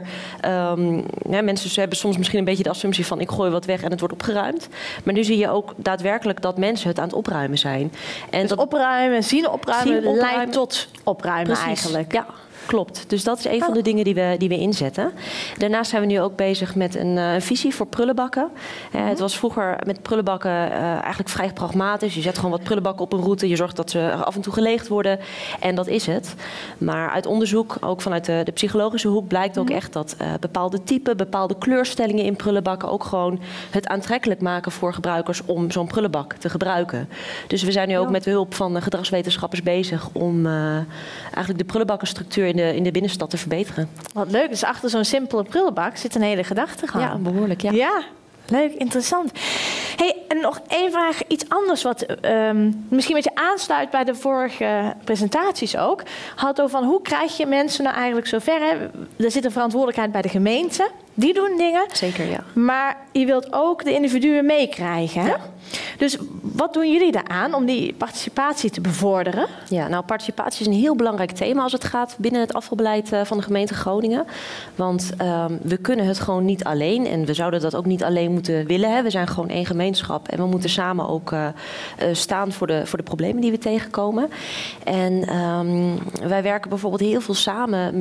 mensen hebben soms misschien een beetje de assumptie van ik gooi wat weg en het wordt opgeruimd. Maar nu zie je ook daadwerkelijk dat mensen het aan het opruimen zijn. En dus dat opruimen, zien opruimen leidt tot opruimen. Precies. Eigenlijk. Ja. Klopt, dus dat is een van de dingen die we inzetten. Daarnaast zijn we nu ook bezig met een visie voor prullenbakken. Het was vroeger met prullenbakken eigenlijk vrij pragmatisch. Je zet gewoon wat prullenbakken op een route, je zorgt dat ze af en toe geleegd worden en dat is het. Maar uit onderzoek, ook vanuit de psychologische hoek, blijkt ook echt dat bepaalde typen, bepaalde kleurstellingen in prullenbakken ook gewoon het aantrekkelijk maken voor gebruikers om zo'n prullenbak te gebruiken. Dus we zijn nu ook met behulp van gedragswetenschappers bezig om eigenlijk de prullenbakkenstructuur in de binnenstad te verbeteren. Wat leuk, dus achter zo'n simpele prullenbak zit een hele gedachtegang. Ja, behoorlijk. Ja. Ja, leuk, interessant. Hey, en nog één vraag, iets anders wat misschien een beetje aansluit bij de vorige presentaties ook. Had over van hoe krijg je mensen nou eigenlijk zover? Hè? Er zit een verantwoordelijkheid bij de gemeente. Die doen dingen. Zeker, ja. Maar je wilt ook de individuen meekrijgen. Ja. Dus wat doen jullie daaraan om die participatie te bevorderen? Ja, nou, participatie is een heel belangrijk thema als het gaat binnen het afvalbeleid van de gemeente Groningen. Want we kunnen het gewoon niet alleen en we zouden dat ook niet alleen moeten willen. Hè. We zijn gewoon één gemeenschap en we moeten samen ook staan voor de problemen die we tegenkomen. En wij werken bijvoorbeeld heel veel samen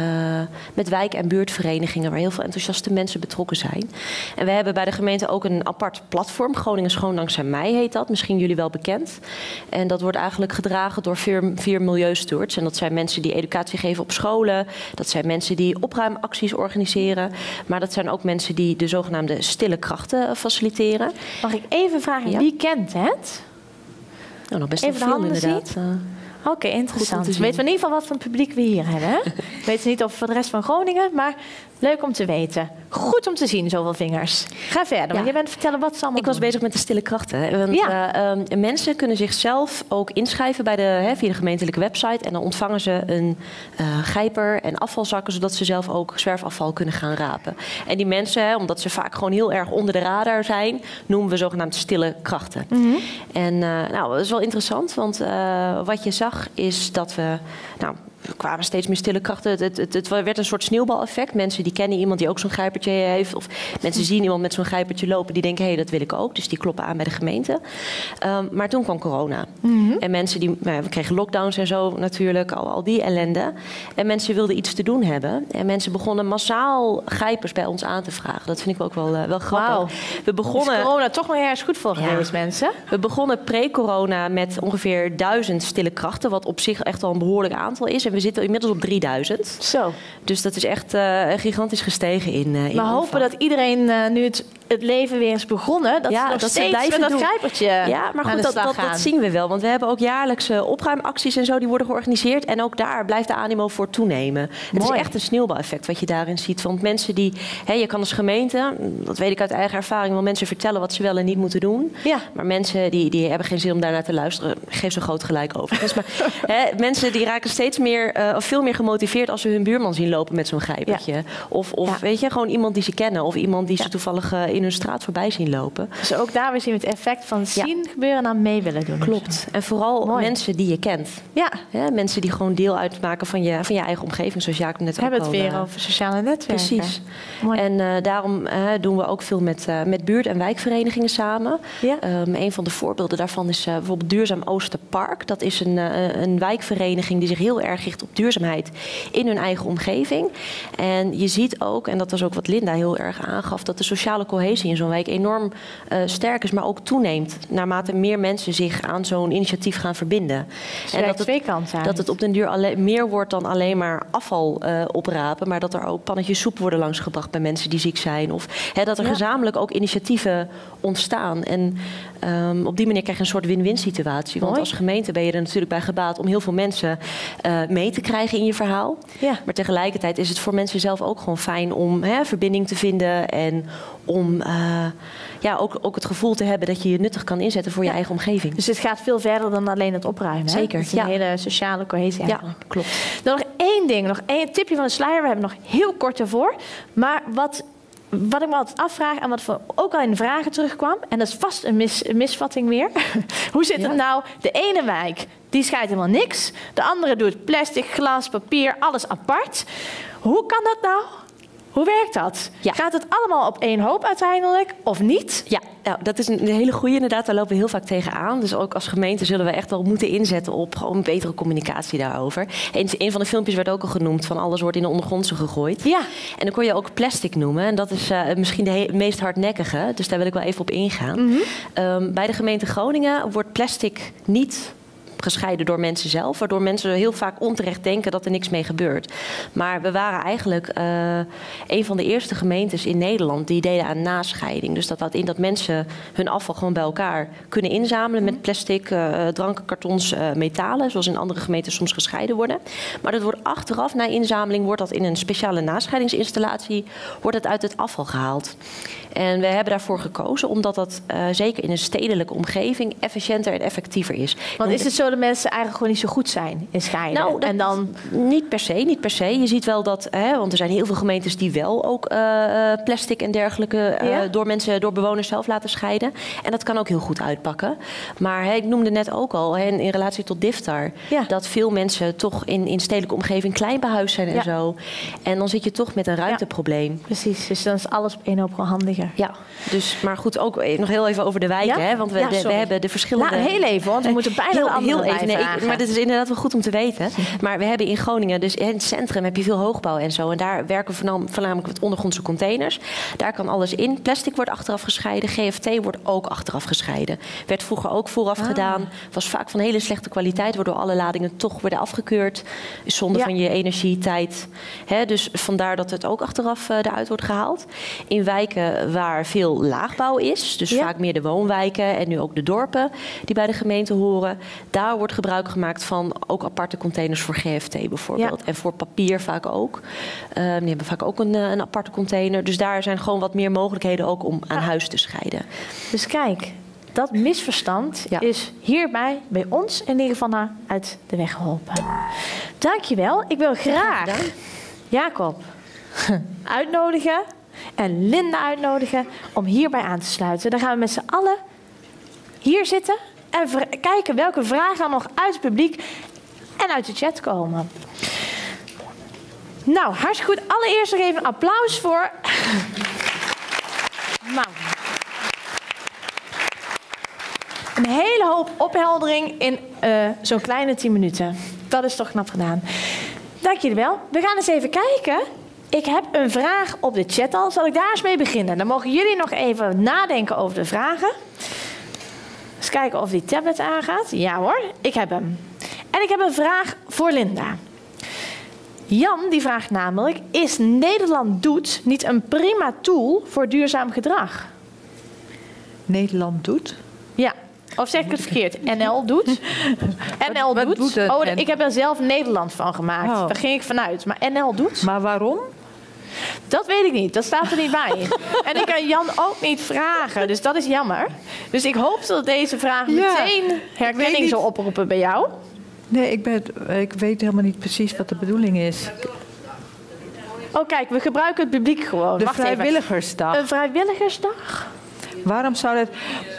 met wijk- en buurtverenigingen waar heel veel enthousiaste mensen betrokken zijn. En we hebben bij de gemeente ook een apart platform, Groningen Schoon Dankzij Mij heet dat, misschien jullie wel bekend. En dat wordt eigenlijk gedragen door 4 milieustewards. En dat zijn mensen die educatie geven op scholen, dat zijn mensen die opruimacties organiseren, maar dat zijn ook mensen die de zogenaamde stille krachten faciliteren. Mag ik even vragen, wie kent het? Nou, nog best even wel veel inderdaad. Oké, interessant. We weten in ieder geval wat voor publiek we hier hebben. Hè? We weten niet of voor de rest van Groningen, maar leuk om te weten. Goed om te zien, zoveel vingers. Ga verder, want je bent vertellen wat ze allemaal Ik was bezig met de stille krachten. Want, mensen kunnen zichzelf ook inschrijven bij via de gemeentelijke website. En dan ontvangen ze een gijper en afvalzakken, zodat ze zelf ook zwerfafval kunnen gaan rapen. En die mensen, omdat ze vaak gewoon heel erg onder de radar zijn, noemen we zogenaamd stille krachten. En nou, dat is wel interessant, want wat je zag is dat we... Er kwamen steeds meer stille krachten. Het werd een soort sneeuwbaleffect. Mensen die kennen iemand die ook zo'n gijpertje heeft. Of mensen zien iemand met zo'n gijpertje lopen. Die denken, hé, dat wil ik ook. Dus die kloppen aan bij de gemeente. Maar toen kwam corona. En mensen we kregen lockdowns en zo natuurlijk. Al die ellende. En mensen wilden iets te doen hebben. En mensen begonnen massaal gijpers bij ons aan te vragen. Dat vind ik ook wel grappig. We begonnen... Is corona toch nog ergens goed voor geweest, mensen? We begonnen pre-corona met ongeveer 1000 stille krachten. Wat op zich echt al een behoorlijk aantal is. En we zitten inmiddels op 3000. Zo. Dus dat is echt gigantisch gestegen in we hopen dat iedereen nu het leven weer is begonnen. Dat ze nog steeds met dat grijpertje maar goed, dat zien we wel. Want we hebben ook jaarlijks opruimacties en zo die worden georganiseerd. En ook daar blijft de animo voor toenemen. Het is echt een sneeuwbaleffect wat je daarin ziet. Want mensen die... je kan als gemeente, dat weet ik uit eigen ervaring, wel mensen vertellen wat ze wel en niet moeten doen. Ja. Maar mensen die hebben geen zin om daarnaar te luisteren. Geef zo groot gelijk overigens. Maar mensen die raken steeds meer... of veel meer gemotiveerd als ze hun buurman zien lopen met zo'n grijpertje. Ja. Of weet je, gewoon iemand die ze kennen. Of iemand die ze toevallig in hun straat voorbij zien lopen. Dus ook daar weer zien we het effect van zien gebeuren en dan mee willen doen. Klopt. En vooral mensen die je kent. Ja. Mensen die gewoon deel uitmaken van je eigen omgeving. Zoals Jacob net ook al... We hebben het weer over sociale netwerken. Precies. Mooi. En daarom doen we ook veel met buurt- en wijkverenigingen samen. Ja. Een van de voorbeelden daarvan is bijvoorbeeld Duurzaam Oosterpark. Dat is een wijkvereniging die zich heel erg richt op duurzaamheid in hun eigen omgeving. En je ziet ook, en dat was ook wat Linda heel erg aangaf, dat de sociale cohesie in zo'n wijk enorm sterk is, maar ook toeneemt naarmate meer mensen zich aan zo'n initiatief gaan verbinden. Dus en dat het op den duur meer wordt dan alleen maar afval oprapen, maar dat er ook pannetjes soep worden langsgebracht bij mensen die ziek zijn. Of dat er gezamenlijk ook initiatieven ontstaan. En op die manier krijg je een soort win-win situatie. Want als gemeente ben je er natuurlijk bij gebaat om heel veel mensen mee te krijgen in je verhaal. Ja. Maar tegelijkertijd is het voor mensen zelf ook gewoon fijn om verbinding te vinden en om ook het gevoel te hebben dat je je nuttig kan inzetten voor je eigen omgeving. Dus het gaat veel verder dan alleen het opruimen. Zeker. Het is een hele sociale cohesie eigenlijk. Ja, klopt. Dan nog één ding, nog één tipje van de sluier. We hebben nog heel kort ervoor. Maar wat ik me altijd afvraag en wat ook al in de vragen terugkwam, en dat is vast een misvatting weer. Hoe zit het nou? De ene wijk, die scheidt helemaal niks. De andere doet plastic, glas, papier, alles apart. Hoe kan dat nou? Hoe werkt dat? Ja. Gaat het allemaal op één hoop uiteindelijk of niet? Ja, nou, dat is een hele goede inderdaad. Daar lopen we heel vaak tegenaan. Dus ook als gemeente zullen we echt wel moeten inzetten op gewoon betere communicatie daarover. Een van de filmpjes werd ook al genoemd van alles wordt in de ondergrondse gegooid. Ja. En dan kon je ook plastic noemen. En dat is misschien de meest hardnekkige. Dus daar wil ik wel even op ingaan. Bij de gemeente Groningen wordt plastic niet gescheiden door mensen zelf, waardoor mensen heel vaak onterecht denken dat er niks mee gebeurt. Maar we waren eigenlijk een van de eerste gemeentes in Nederland die deden aan nascheiding. Dus dat houdt in dat mensen hun afval gewoon bij elkaar kunnen inzamelen met plastic, dranken, kartons, metalen, zoals in andere gemeenten soms gescheiden worden. Maar dat wordt achteraf, na inzameling, wordt dat in een speciale nascheidingsinstallatie, wordt het uit het afval gehaald. En we hebben daarvoor gekozen omdat dat zeker in een stedelijke omgeving efficiënter en effectiever is. Want is het zo dat gemiddelde mensen eigenlijk gewoon niet zo goed zijn in scheiden? Nou, en dan... niet per se. Je ziet wel dat, want er zijn heel veel gemeentes die wel ook plastic en dergelijke door bewoners zelf laten scheiden. En dat kan ook heel goed uitpakken. Maar ik noemde net ook al, in relatie tot Diftar, dat veel mensen toch in stedelijke omgeving klein behuisd zijn en zo. En dan zit je toch met een ruimteprobleem. Precies, dus dan is alles op één hoop wel handiger. Ja, dus, maar goed, ook nog heel even over de wijken. Want we hebben de verschillende... heel even, want we moeten bijna heel even. Maar dit is inderdaad wel goed om te weten. Maar we hebben in Groningen, dus in het centrum heb je veel hoogbouw en zo. En daar werken we voornamelijk met ondergrondse containers. Daar kan alles in. Plastic wordt achteraf gescheiden. GFT wordt ook achteraf gescheiden. Werd vroeger ook vooraf gedaan. Was vaak van hele slechte kwaliteit, waardoor alle ladingen toch worden afgekeurd. Zonde van je energie, tijd. Dus vandaar dat het ook achteraf eruit wordt gehaald. In wijken waar veel laagbouw is, dus vaak meer de woonwijken en nu ook de dorpen die bij de gemeente horen, daar wordt gebruik gemaakt van ook aparte containers voor GFT bijvoorbeeld. En voor papier vaak ook. Die hebben vaak ook een aparte container. Dus daar zijn gewoon wat meer mogelijkheden ook om aan huis te scheiden. Dus kijk, dat misverstand is hierbij bij ons in ieder geval uit de weg geholpen. Dankjewel. Ik wil graag Jacob uitnodigen en Linda uitnodigen om hierbij aan te sluiten. Dan gaan we met z'n allen hier zitten en kijken welke vragen er nog uit het publiek en uit de chat komen. Nou, hartstikke goed. Allereerst nog even een applaus voor... Nou. Een hele hoop opheldering in zo'n kleine 10 minuten. Dat is toch knap gedaan. Dank jullie wel. We gaan eens even kijken. Ik heb een vraag op de chat al. Zal ik daar eens mee beginnen? Dan mogen jullie nog even nadenken over de vragen. Eens kijken of die tablet aangaat. Ja hoor, ik heb hem. En ik heb een vraag voor Linda. Jan die vraagt namelijk: is Nederland Doet niet een prima tool voor duurzaam gedrag? Nederland Doet? Ja. Of zeg ik het verkeerd? NL Doet? NL Doet? Ik heb er zelf Nederland van gemaakt. Daar ging ik vanuit. Maar NL Doet? Maar waarom? Dat weet ik niet. Dat staat er niet bij. En ik kan Jan ook niet vragen. Dus dat is jammer. Dus ik hoop dat deze vraag meteen herkenning zal oproepen bij jou. Nee, ik weet helemaal niet precies wat de bedoeling is. Oh kijk, we gebruiken het publiek gewoon. De vrijwilligersdag. Een vrijwilligersdag? Waarom zou dat...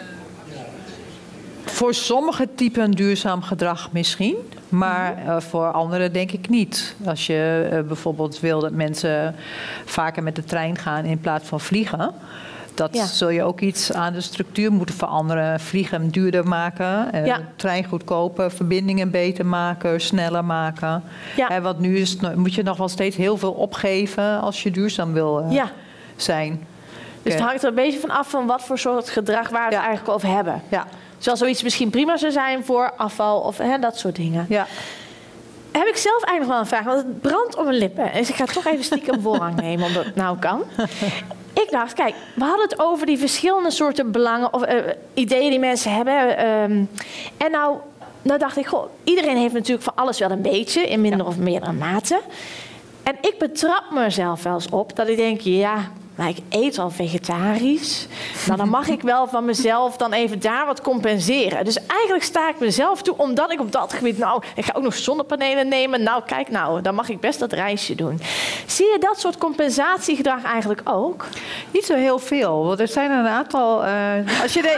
Voor sommige typen duurzaam gedrag misschien, maar voor anderen denk ik niet. Als je bijvoorbeeld wil dat mensen vaker met de trein gaan in plaats van vliegen, zul je ook iets aan de structuur moeten veranderen. Vliegen duurder maken, trein goedkoper, verbindingen beter maken, sneller maken. Want nu moet je nog wel steeds heel veel opgeven als je duurzaam wil zijn. Dus het hangt er een beetje van af van wat voor soort gedrag waar we het eigenlijk over hebben. Ja. Terwijl zoiets misschien prima zou zijn voor afval of dat soort dingen. Ja. Heb ik zelf eigenlijk nog wel een vraag, want het brandt op mijn lippen. Dus ik ga toch even stiekem voorrang nemen, omdat het nou kan. Ik dacht, kijk, we hadden het over die verschillende soorten belangen of ideeën die mensen hebben. En nou dacht ik, iedereen heeft natuurlijk van alles wel een beetje, in minder of meerdere mate. En ik betrap mezelf wel eens op dat ik denk, maar ik eet al vegetarisch. Nou, dan mag ik wel van mezelf dan even daar wat compenseren. Dus eigenlijk sta ik mezelf toe, omdat ik op dat gebied... ik ga ook nog zonnepanelen nemen. Nou, kijk dan mag ik best dat reisje doen. Zie je dat soort compensatiegedrag eigenlijk ook? Niet zo heel veel, want er zijn een aantal... als je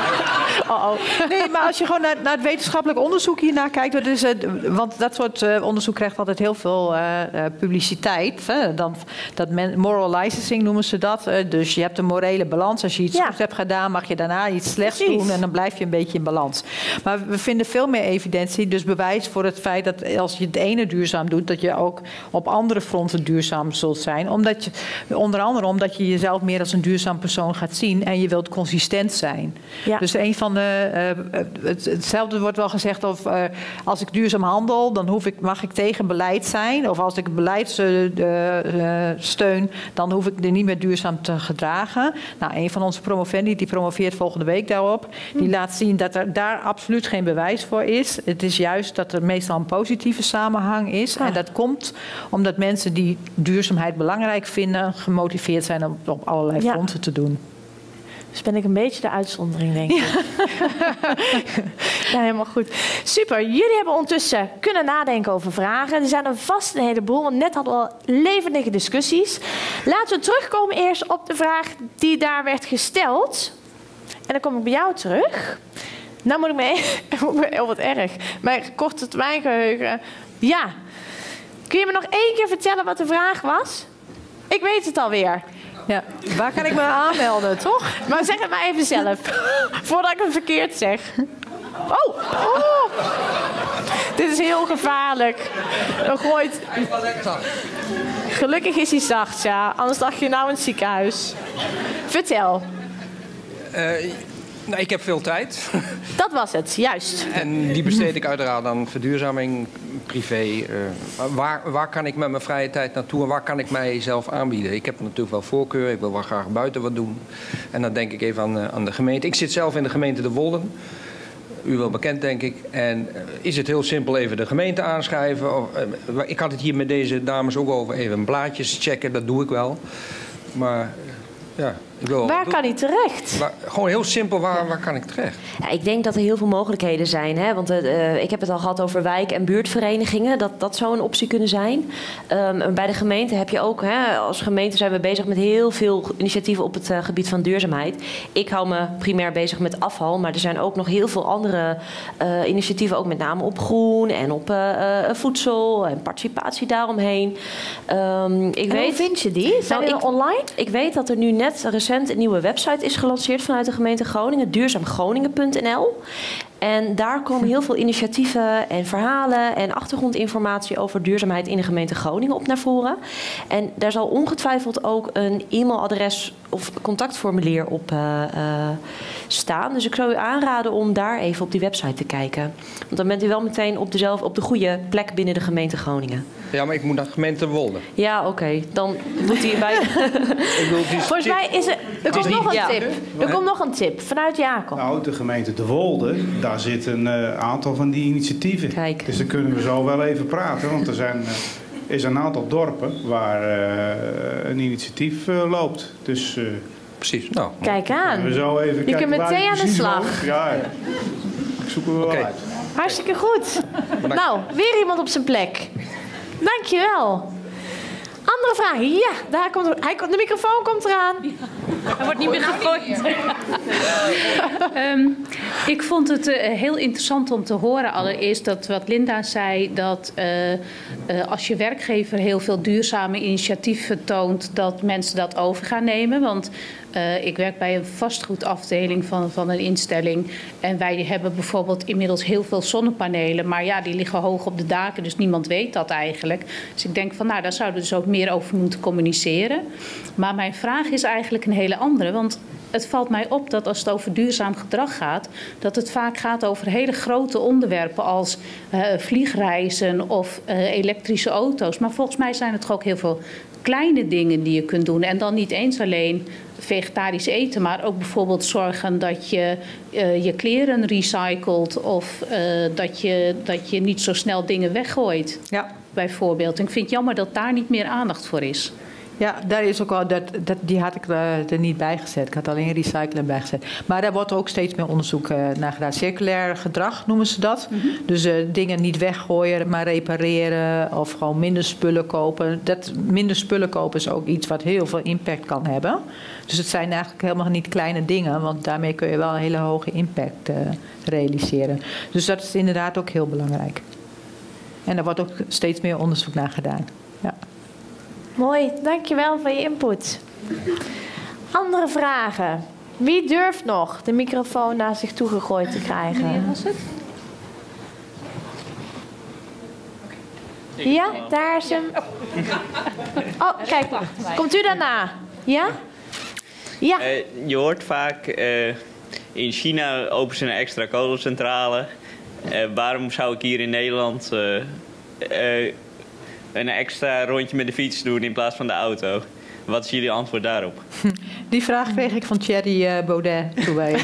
Nee, maar als je gewoon naar het wetenschappelijk onderzoek hiernaar kijkt... want dat soort onderzoek krijgt altijd heel veel publiciteit. Dat moral licensing noemen ze dat. Dus je hebt een morele balans. Als je iets goed hebt gedaan, mag je daarna iets slechts doen en dan blijf je een beetje in balans. Maar we vinden veel meer evidentie, dus bewijs voor het feit dat als je het ene duurzaam doet, dat je ook op andere fronten duurzaam zult zijn. Onder andere omdat je jezelf meer als een duurzaam persoon gaat zien en je wilt consistent zijn. Ja. Dus een van hetzelfde wordt wel gezegd of als ik duurzaam handel, dan mag ik tegen beleid zijn. Of als ik beleid steun, dan hoef ik er niet meer duurzaam te gedragen. Nou, een van onze promovendi, die promoveert volgende week daarop, die laat zien dat er daar absoluut geen bewijs voor is. Het is juist dat er meestal een positieve samenhang is. En dat komt omdat mensen die duurzaamheid belangrijk vinden, gemotiveerd zijn om op allerlei fronten te doen. Dus ben ik een beetje de uitzondering, denk ik. Ja, helemaal goed. Super. Jullie hebben ondertussen kunnen nadenken over vragen. Er zijn er vast een heleboel, want net hadden we al levendige discussies. Laten we terugkomen eerst op de vraag die daar werd gesteld. En dan kom ik bij jou terug. Nou moet ik mee... Oh, wat erg. Mijn korte termijn geheugen. Ja. Kun je me nog 1 keer vertellen wat de vraag was? Ik weet het alweer. Ja, waar kan ik me aanmelden, toch? Maar zeg het maar even zelf. Voordat ik het verkeerd zeg. Oh! Dit is heel gevaarlijk. Dan gooit... Gelukkig is hij zacht, ja. Anders dacht je nou in het ziekenhuis. Vertel. Nou, ik heb veel tijd. Dat was het, juist. En die besteed ik uiteraard aan verduurzaming, privé. Waar kan ik met mijn vrije tijd naartoe en waar kan ik mijzelf aanbieden? Ik heb natuurlijk wel voorkeur, ik wil wel graag buiten wat doen. En dan denk ik even aan de gemeente. Ik zit zelf in de gemeente De Wolden. U wel bekend, denk ik. En is het heel simpel even de gemeente aanschrijven? Ik had het hier met deze dames ook over even blaadjes checken, dat doe ik wel. Maar ja... Waar kan hij terecht? Gewoon heel simpel, waar kan ik terecht? Ja, ik denk dat er heel veel mogelijkheden zijn. Hè? Want ik heb het al gehad over wijk- en buurtverenigingen. Dat zou een optie kunnen zijn. Bij de gemeente heb je ook... als gemeente zijn we bezig met heel veel initiatieven op het gebied van duurzaamheid. Ik hou me primair bezig met afval. Maar er zijn ook nog heel veel andere initiatieven. Ook met name op groen en op voedsel en participatie daaromheen. Hoe vind je die? Zijn die online? Ik weet dat er nu net recent een nieuwe website is gelanceerd vanuit de gemeente Groningen, duurzaamgroningen.nl. En daar komen heel veel initiatieven en verhalen en achtergrondinformatie over duurzaamheid in de gemeente Groningen op naar voren. En daar zal ongetwijfeld ook een e-mailadres of contactformulier op staan. Dus ik zou u aanraden om daar even op die website te kijken. Want dan bent u wel meteen op de goede plek binnen de gemeente Groningen. Ja, maar ik moet naar de gemeente De Wolden. Ja, oké. Dan moet hij bij... Volgens mij is er... Er komt nog een tip. Er komt nog een tip vanuit Jacob. Nou, de gemeente De Wolden, daar zitten een aantal van die initiatieven. Kijk. Dus daar kunnen we zo wel even praten. Want er is een aantal dorpen waar een initiatief loopt. Dus... Precies. Nou, kijk aan. We zo even je kunt meteen aan de slag. Ja, ik zoek er wel uit. Hartstikke goed. Nou, weer iemand op zijn plek. Dankjewel. Andere vragen? Ja, daar komt de microfoon komt eraan. Hij wordt niet meer gegooid. Ik vond het heel interessant om te horen allereerst dat wat Linda zei, dat als je werkgever heel veel duurzame initiatieven toont, dat mensen dat over gaan nemen. Want ik werk bij een vastgoedafdeling van een instelling. En wij hebben bijvoorbeeld inmiddels heel veel zonnepanelen. Maar ja, die liggen hoog op de daken, dus niemand weet dat eigenlijk. Dus ik denk van, nou, daar zouden we dus ook meer over moeten communiceren. Maar mijn vraag is eigenlijk een hele andere. Want het valt mij op dat als het over duurzaam gedrag gaat, dat het vaak gaat over hele grote onderwerpen als vliegreizen of elektrische auto's. Maar volgens mij zijn het toch ook heel veel kleine dingen die je kunt doen. En dan niet eens alleen vegetarisch eten, maar ook bijvoorbeeld zorgen dat je je kleren recycelt of dat je niet zo snel dingen weggooit. Ja. Bijvoorbeeld. En ik vind het jammer dat daar niet meer aandacht voor is. Ja, daar is ook wel, die had ik er niet bij gezet. Ik had alleen recyclen bijgezet. Maar daar wordt ook steeds meer onderzoek naar gedaan. Circulair gedrag noemen ze dat. Dus dingen niet weggooien, maar repareren of gewoon minder spullen kopen. Minder spullen kopen is ook iets wat heel veel impact kan hebben. Dus het zijn eigenlijk helemaal niet kleine dingen, want daarmee kun je wel een hele hoge impact realiseren. Dus dat is inderdaad ook heel belangrijk. En daar wordt ook steeds meer onderzoek naar gedaan. Ja. Mooi, dankjewel voor je input. Andere vragen? Wie durft nog de microfoon naar zich toe gegooid te krijgen? Wanneer was het? Ja, daar is hem. Oh, kijk, komt u daarna? Ja? Ja. Je hoort vaak, in China openen ze een extra kolencentrale. Waarom zou ik hier in Nederland een extra rondje met de fiets doen in plaats van de auto? Wat is jullie antwoord daarop? Die vraag kreeg ik van Thierry Baudet toen wij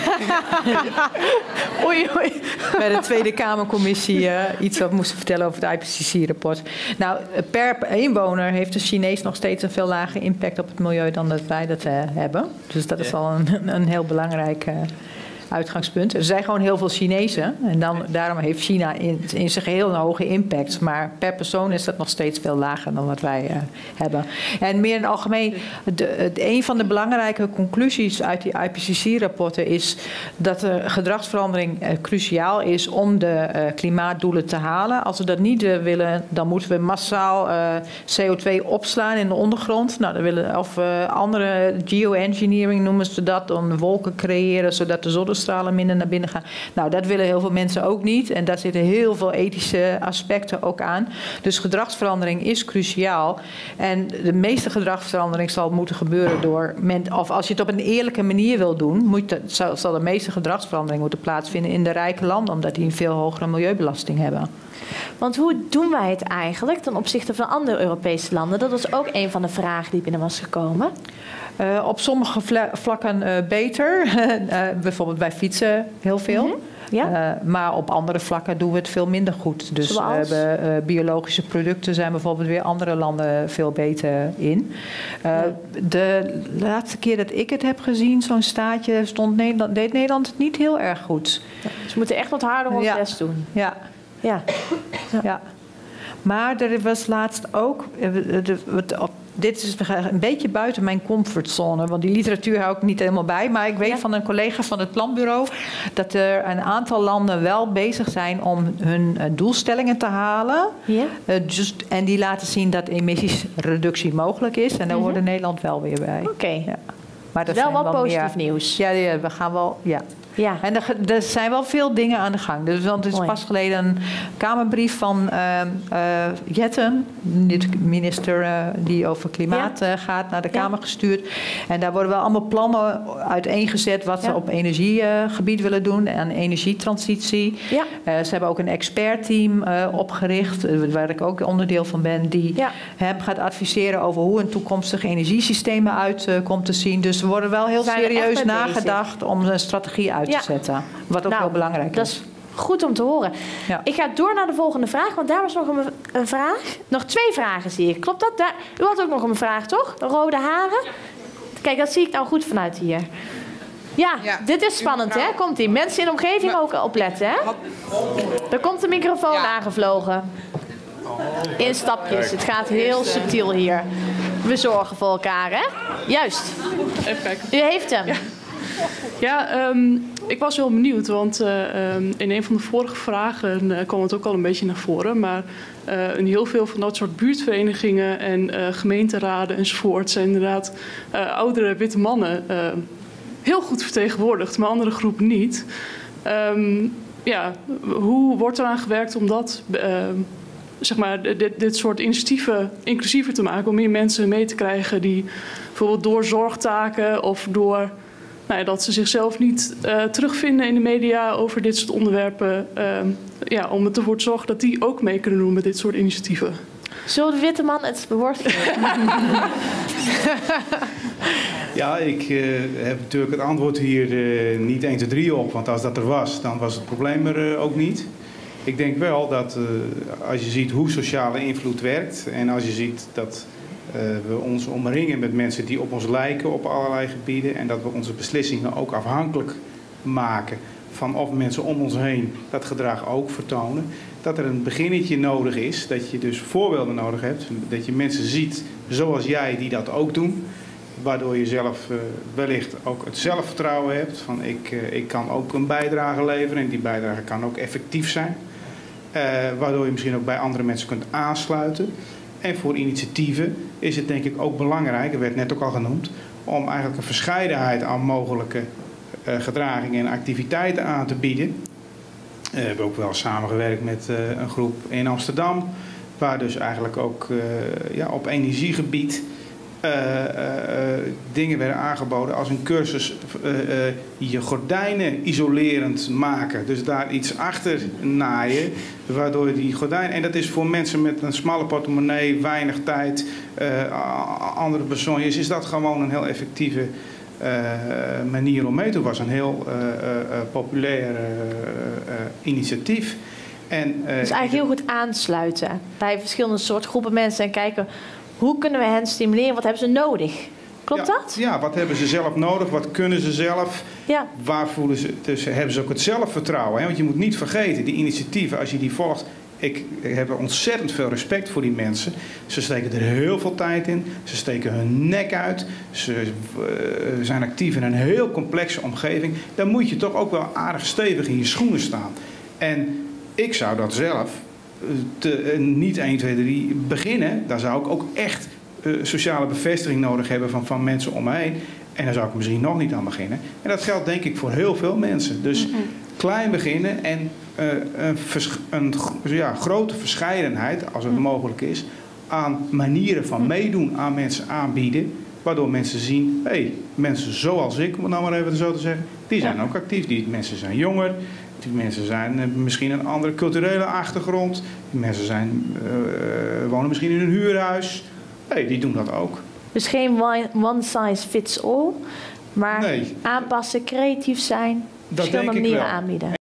bij de Tweede Kamercommissie iets wat moesten vertellen over het IPCC-rapport. Nou, per inwoner heeft de Chinees nog steeds een veel lager impact op het milieu dan dat wij dat hebben. Dus dat is al een heel belangrijk uitgangspunt. Er zijn gewoon heel veel Chinezen en daarom heeft China in zijn geheel een hoge impact. Maar per persoon is dat nog steeds veel lager dan wat wij hebben. En meer in het algemeen, een van de belangrijke conclusies uit die IPCC-rapporten is dat de gedragsverandering cruciaal is om de klimaatdoelen te halen. Als we dat niet willen, dan moeten we massaal CO2 opslaan in de ondergrond. Nou, dan willen, of andere geoengineering noemen ze dat, om wolken creëren zodat de zonnestralen minder naar binnen gaan. Nou, dat willen heel veel mensen ook niet. En daar zitten heel veel ethische aspecten ook aan. Dus gedragsverandering is cruciaal. En de meeste gedragsverandering zal moeten gebeuren door of als je het op een eerlijke manier wil doen, zal de meeste gedragsverandering moeten plaatsvinden in de rijke landen, omdat die een veel hogere milieubelasting hebben. Want hoe doen wij het eigenlijk ten opzichte van andere Europese landen? Dat was ook een van de vragen die binnen was gekomen. Op sommige vlakken beter. Bijvoorbeeld bij fietsen heel veel. Ja. Maar op andere vlakken doen we het veel minder goed. Dus biologische producten zijn bijvoorbeeld weer andere landen veel beter in. De laatste keer dat ik het heb gezien, zo'n staatje, deed Nederland het niet heel erg goed. Ja. Dus we moeten echt wat harder ons best doen. Ja. Ja. Maar er was laatst ook, dit is een beetje buiten mijn comfortzone, want die literatuur hou ik niet helemaal bij. Maar ik weet van een collega van het Planbureau dat er een aantal landen wel bezig zijn om hun doelstellingen te halen. Ja. En die laten zien dat emissiesreductie mogelijk is. En daar hoorde Nederland wel weer bij. Oké. Ja. Maar dat wel wat positief nieuws. Ja, we gaan wel. Ja. Ja. En er zijn wel veel dingen aan de gang. Dus, want er is pas geleden een Kamerbrief van Jetten, de minister die over klimaat gaat, naar de Kamer gestuurd. En daar worden wel allemaal plannen uiteengezet wat ze op energiegebied willen doen en energietransitie. Ja. Ze hebben ook een expertteam opgericht, waar ik ook onderdeel van ben, die hem gaat adviseren over hoe een toekomstig energiesysteem eruit komt te zien. Dus er worden wel heel serieus nagedacht om een strategie uit te zetten. Wat ook heel belangrijk is. Dat is goed om te horen. Ja. Ik ga door naar de volgende vraag, want daar was nog een vraag. Nog 2 vragen zie ik. Klopt dat? U had ook nog een vraag, toch? Rode haren? Kijk, dat zie ik nou goed vanuit hier. Ja, dit is spannend, hè? Komt-ie. Mensen in de omgeving ook opletten, hè? Er komt de microfoon aangevlogen. In stapjes. Het gaat heel subtiel hier. We zorgen voor elkaar, hè? Juist. Even kijken. U heeft hem. Ja, ik was wel benieuwd, want in een van de vorige vragen kwam het ook al een beetje naar voren. Maar in heel veel van dat soort buurtverenigingen en gemeenteraden enzovoort zijn inderdaad oudere witte mannen heel goed vertegenwoordigd, maar andere groepen niet. Hoe wordt eraan gewerkt om dat, zeg maar, dit soort initiatieven inclusiever te maken, om meer mensen mee te krijgen die bijvoorbeeld door zorgtaken of door dat ze zichzelf niet terugvinden in de media over dit soort onderwerpen. Om ervoor te zorgen dat die ook mee kunnen doen met dit soort initiatieven. Zullen de witte man het woord geven? Ja, ik heb natuurlijk het antwoord hier niet 1, 2, 3 op. Want als dat er was, dan was het probleem er ook niet. Ik denk wel dat als je ziet hoe sociale invloed werkt en als je ziet dat we ons omringen met mensen die op ons lijken op allerlei gebieden en dat we onze beslissingen ook afhankelijk maken van of mensen om ons heen dat gedrag ook vertonen, dat er een beginnetje nodig is, dat je dus voorbeelden nodig hebt, dat je mensen ziet zoals jij die dat ook doen, waardoor je zelf wellicht ook het zelfvertrouwen hebt van ik kan ook een bijdrage leveren en die bijdrage kan ook effectief zijn, waardoor je misschien ook bij andere mensen kunt aansluiten. En voor initiatieven is het denk ik ook belangrijk, dat werd net ook al genoemd, om eigenlijk een verscheidenheid aan mogelijke gedragingen en activiteiten aan te bieden. We hebben ook wel samengewerkt met een groep in Amsterdam, waar dus eigenlijk ook op energiegebied dingen werden aangeboden als een cursus je gordijnen isolerend maken. Dus daar iets achter naaien, waardoor die gordijnen... En dat is voor mensen met een smalle portemonnee, weinig tijd, andere bezonjes, is dat gewoon een heel effectieve manier om mee te doen. Was een heel populair initiatief. En, dus eigenlijk heel goed aansluiten bij verschillende soorten groepen mensen en kijken hoe kunnen we hen stimuleren, wat hebben ze nodig? Klopt dat? Ja, wat hebben ze zelf nodig? Wat kunnen ze zelf? Ja. Waar voelen ze? Dus hebben ze ook het zelfvertrouwen? Hè? Want je moet niet vergeten, die initiatieven, als je die volgt. Ik heb er ontzettend veel respect voor die mensen. Ze steken er heel veel tijd in. Ze steken hun nek uit. Ze zijn actief in een heel complexe omgeving. Dan moet je toch ook wel aardig stevig in je schoenen staan. En ik zou dat zelf niet 1, 2, 3 beginnen. Daar zou ik ook echt sociale bevestiging nodig hebben van mensen om me heen. En daar zou ik misschien nog niet aan beginnen. En dat geldt denk ik voor heel veel mensen. Dus klein beginnen en een grote verscheidenheid, als het mogelijk is, aan manieren van meedoen aan mensen aanbieden. Waardoor mensen zien, hé, mensen zoals ik, om het nou maar even zo te zeggen, die zijn ook actief. Die mensen zijn jonger, die mensen zijn misschien een andere culturele achtergrond. Die mensen wonen misschien in een huurhuis. Hé, die doen dat ook. Dus geen one size fits all, maar aanpassen, creatief zijn, verschillende manieren aanbieden.